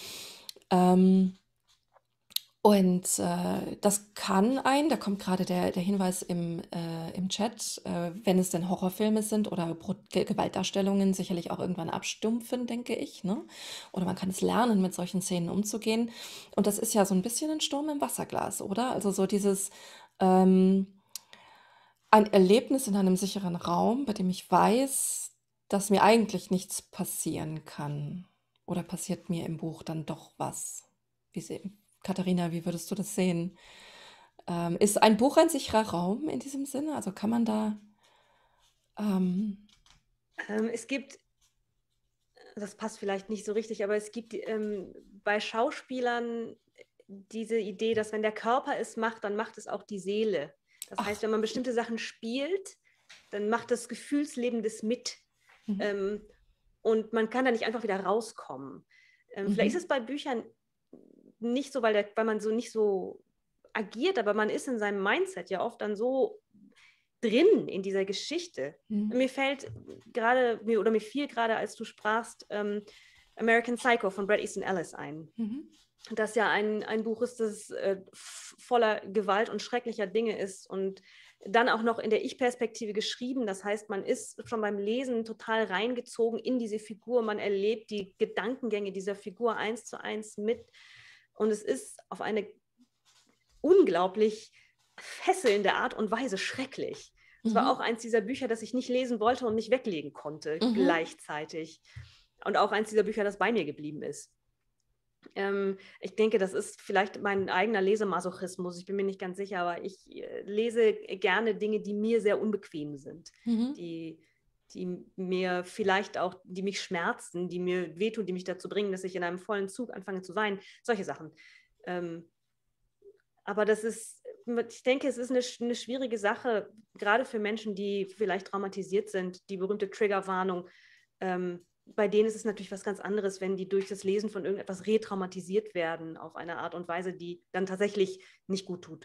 Und das da kommt gerade der Hinweis im Chat, wenn es denn Horrorfilme sind oder Gewaltdarstellungen, sicherlich auch irgendwann abstumpfen, denke ich. Ne? Oder man kann es lernen, mit solchen Szenen umzugehen. Und das ist ja so ein bisschen ein Sturm im Wasserglas, oder? Also so dieses ein Erlebnis in einem sicheren Raum, bei dem ich weiß, dass mir eigentlich nichts passieren kann. Oder passiert mir im Buch dann doch was? Katharina, wie würdest du das sehen? Ist ein Buch ein sicherer Raum in diesem Sinne? Also kann man da. Es gibt das passt vielleicht nicht so richtig, aber es gibt bei Schauspielern diese Idee, dass wenn der Körper es macht, dann macht es auch die Seele. Das heißt, wenn man bestimmte Sachen spielt, dann macht das Gefühlsleben das mit. Und man kann da nicht einfach wieder rauskommen. Vielleicht ist es bei Büchern nicht so, weil man so nicht so agiert, aber man ist in seinem Mindset ja oft dann so drin in dieser Geschichte. Mir fiel gerade, als du sprachst, American Psycho von Bret Easton Ellis ein. Das ja ein Buch ist, das voller Gewalt und schrecklicher Dinge ist und dann auch noch in der Ich-Perspektive geschrieben. Das heißt, man ist schon beim Lesen total reingezogen in diese Figur. Man erlebt die Gedankengänge dieser Figur 1:1 mit. Und es ist auf eine unglaublich fesselnde Art und Weise schrecklich. Es war auch eins dieser Bücher, das ich nicht lesen wollte und nicht weglegen konnte gleichzeitig. Und auch eins dieser Bücher, das bei mir geblieben ist. Ich denke, das ist vielleicht mein eigener Lesemasochismus. Ich bin mir nicht ganz sicher, aber ich lese gerne Dinge, die mir sehr unbequem sind, die mir vielleicht auch, die mich schmerzen, die mir wehtun, die mich dazu bringen, dass ich in einem vollen Zug anfange zu weinen. Solche Sachen. Aber ich denke, es ist eine schwierige Sache, gerade für Menschen, die vielleicht traumatisiert sind, die berühmte Triggerwarnung. Bei denen ist es natürlich was ganz anderes, wenn die durch das Lesen von irgendetwas retraumatisiert werden auf eine Art und Weise, die dann tatsächlich nicht gut tut.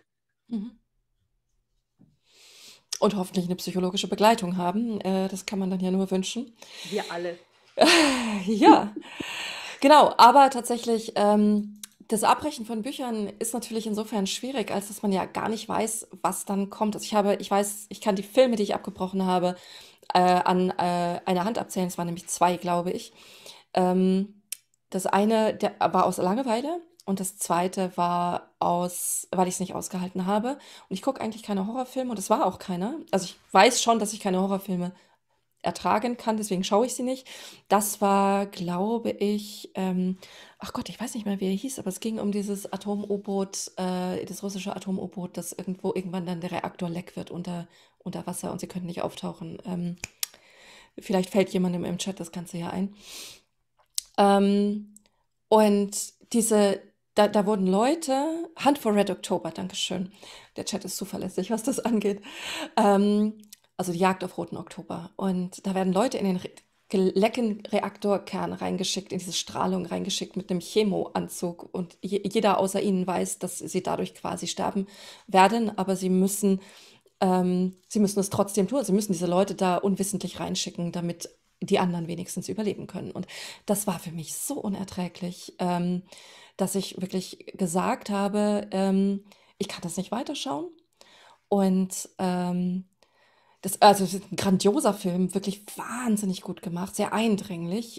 Und hoffentlich eine psychologische Begleitung haben. Das kann man dann ja nur wünschen. Wir alle. Ja, genau. Aber tatsächlich, das Abbrechen von Büchern ist natürlich insofern schwierig, als dass man ja gar nicht weiß, was dann kommt. Also ich kann die Filme, die ich abgebrochen habe, an einer Hand abzählen. Es waren nämlich 2, glaube ich. Das eine war aus Langeweile und das zweite war weil ich es nicht ausgehalten habe. Und ich gucke eigentlich keine Horrorfilme und es war auch keiner. Also ich weiß schon, dass ich keine Horrorfilme ertragen kann, deswegen schaue ich sie nicht. Das war, glaube ich, ach Gott, ich weiß nicht mehr, wie er hieß, aber es ging um dieses Atom-U-Boot, das russische Atom-U-Boot, das irgendwann dann der Reaktor leck wird unter Wasser und sie können nicht auftauchen. Vielleicht fällt jemandem im Chat das Ganze ja ein. Und da wurden Leute, Hunt for Red October, Dankeschön. Der Chat ist zuverlässig, was das angeht. Also die Jagd auf Roten Oktober. Und da werden Leute in den lecken Reaktorkern reingeschickt, in diese Strahlung reingeschickt mit einem Chemoanzug. Und jeder außer ihnen weiß, dass sie dadurch quasi sterben werden, aber sie müssen es trotzdem tun. Sie müssen diese Leute da unwissentlich reinschicken, damit die anderen wenigstens überleben können. Und das war für mich so unerträglich, dass ich wirklich gesagt habe, ich kann das nicht weiterschauen. Und es ist ein grandioser Film, wirklich wahnsinnig gut gemacht, sehr eindringlich.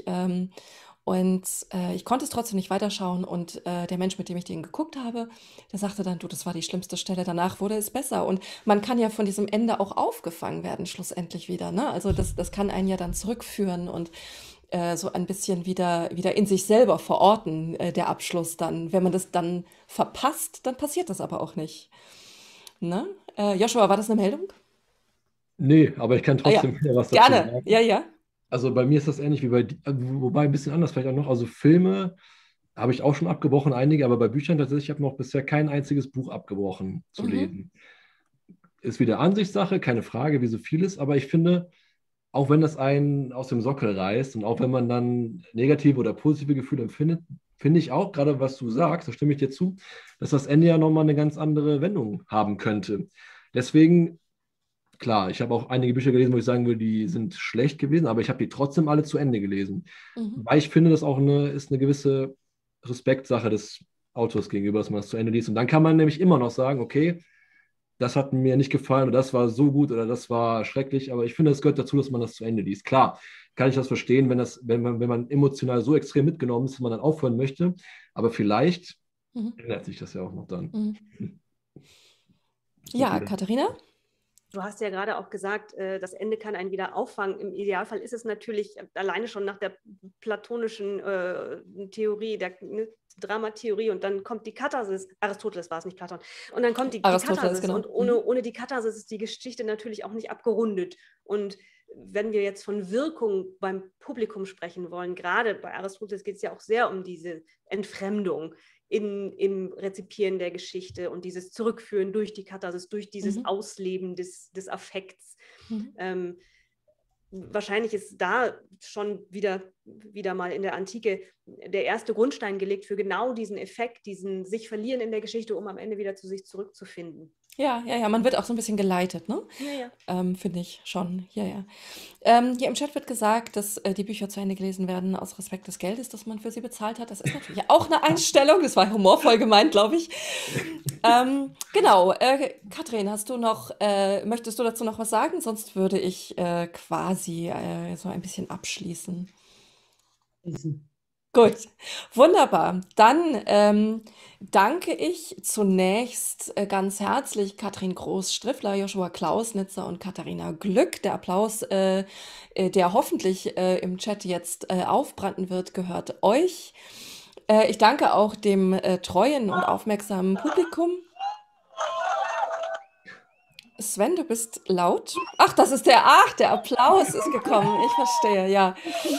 Ich konnte es trotzdem nicht weiterschauen. Und der Mensch, mit dem ich den geguckt habe, der sagte dann, du, das war die schlimmste Stelle, danach wurde es besser. Und man kann ja von diesem Ende auch aufgefangen werden, schlussendlich wieder. Ne? Also das kann einen ja dann zurückführen und so ein bisschen wieder in sich selber verorten, der Abschluss dann. Wenn man das dann verpasst, dann passiert das aber auch nicht. Ne? Joshua, war das eine Meldung? Nee, aber ich kann Ah ja, trotzdem was dazu gerne. sagen. Ja. Also bei mir ist das ähnlich wie bei dir, wobei ein bisschen anders vielleicht auch noch. Also Filme habe ich auch schon abgebrochen, einige, aber bei Büchern tatsächlich, ich habe noch bisher kein einziges Buch abgebrochen zu lesen. Ist wieder Ansichtssache, keine Frage, wie so vieles, aber ich finde, auch wenn das einen aus dem Sockel reißt und auch wenn man dann negative oder positive Gefühle empfindet, finde ich auch, gerade was du sagst, da stimme ich dir zu, dass das Ende ja nochmal eine ganz andere Wendung haben könnte. Deswegen, klar, ich habe auch einige Bücher gelesen, wo ich sagen würde, die sind schlecht gewesen, aber ich habe die trotzdem alle zu Ende gelesen. Weil ich finde, das auch ist eine gewisse Respektsache des Autors gegenüber, dass man das zu Ende liest. Und dann kann man nämlich immer noch sagen, okay, das hat mir nicht gefallen oder das war so gut oder das war schrecklich, aber ich finde, es gehört dazu, dass man das zu Ende liest. Klar, kann ich das verstehen, wenn man emotional so extrem mitgenommen ist, dass man dann aufhören möchte, aber vielleicht ändert sich das ja auch noch dann. Ja, Katharina? Du hast ja gerade auch gesagt, das Ende kann einen wieder auffangen. Im Idealfall ist es natürlich alleine schon nach der platonischen Theorie, der Dramatheorie, und dann kommt die Katharsis. Aristoteles war es, nicht Platon. Und dann kommt die Katharsis. Genau. Und ohne die Katharsis ist die Geschichte natürlich auch nicht abgerundet. Und wenn wir jetzt von Wirkung beim Publikum sprechen wollen, gerade bei Aristoteles geht es ja auch sehr um diese Entfremdung im Rezipieren der Geschichte und dieses Zurückführen durch die Katharsis, durch dieses Ausleben des Affekts. Wahrscheinlich ist da schon wieder mal in der Antike der erste Grundstein gelegt für genau diesen Effekt, diesen sich verlieren in der Geschichte, um am Ende wieder zu sich zurückzufinden. Ja, man wird auch so ein bisschen geleitet, ne? Ja. Finde ich schon. Ja. Hier im Chat wird gesagt, dass die Bücher zu Ende gelesen werden aus Respekt des Geldes, das man für sie bezahlt hat. Das ist natürlich auch eine Einstellung. Das war humorvoll gemeint, glaube ich. Genau. Katrin, möchtest du dazu noch was sagen? Sonst würde ich quasi so ein bisschen abschließen. Gut, wunderbar. Dann danke ich zunächst ganz herzlich Katrin Groß-Striffler, Joshua Klausnitzer und Katharina Glück. Der Applaus, der hoffentlich im Chat jetzt aufbranden wird, gehört euch. Ich danke auch dem treuen und aufmerksamen Publikum. Sven, du bist laut. Ach, der Applaus ist gekommen. Ich verstehe, ja.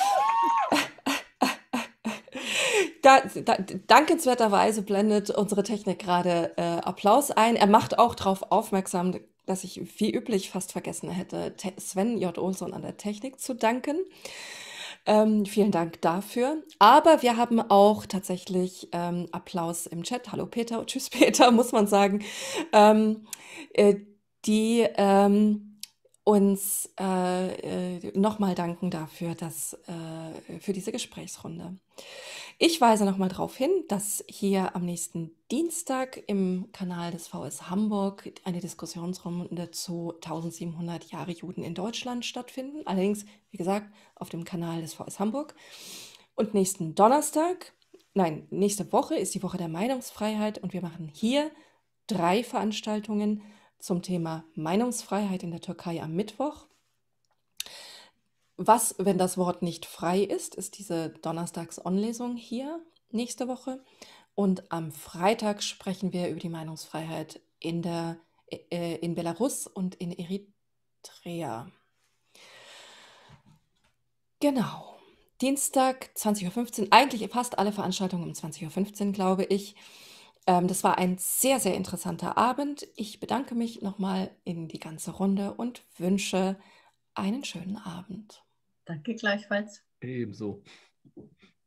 Dankenswerterweise blendet unsere Technik gerade Applaus ein. Er macht auch darauf aufmerksam, dass ich wie üblich fast vergessen hätte, Sven J. Olson an der Technik zu danken. Vielen Dank dafür. Aber wir haben auch tatsächlich Applaus im Chat. Hallo Peter, tschüss Peter, muss man sagen. Die uns nochmal danken dafür, für diese Gesprächsrunde. Ich weise nochmal darauf hin, dass hier am nächsten Dienstag im Kanal des VS Hamburg eine Diskussionsrunde zu 1700 Jahre Juden in Deutschland stattfinden. Allerdings, wie gesagt, auf dem Kanal des VS Hamburg. Und nächste Woche ist die Woche der Meinungsfreiheit und wir machen hier 3 Veranstaltungen zum Thema Meinungsfreiheit in der Türkei am Mittwoch. Was, wenn das Wort nicht frei ist, ist diese Donnerstags-On-Lesung hier nächste Woche. Und am Freitag sprechen wir über die Meinungsfreiheit in Belarus und in Eritrea. Genau. Dienstag, 20:15 Uhr. Eigentlich fast alle Veranstaltungen um 20:15 Uhr, glaube ich. Das war ein sehr, sehr interessanter Abend. Ich bedanke mich nochmal in die ganze Runde und wünsche einen schönen Abend. Danke gleichfalls. Ebenso.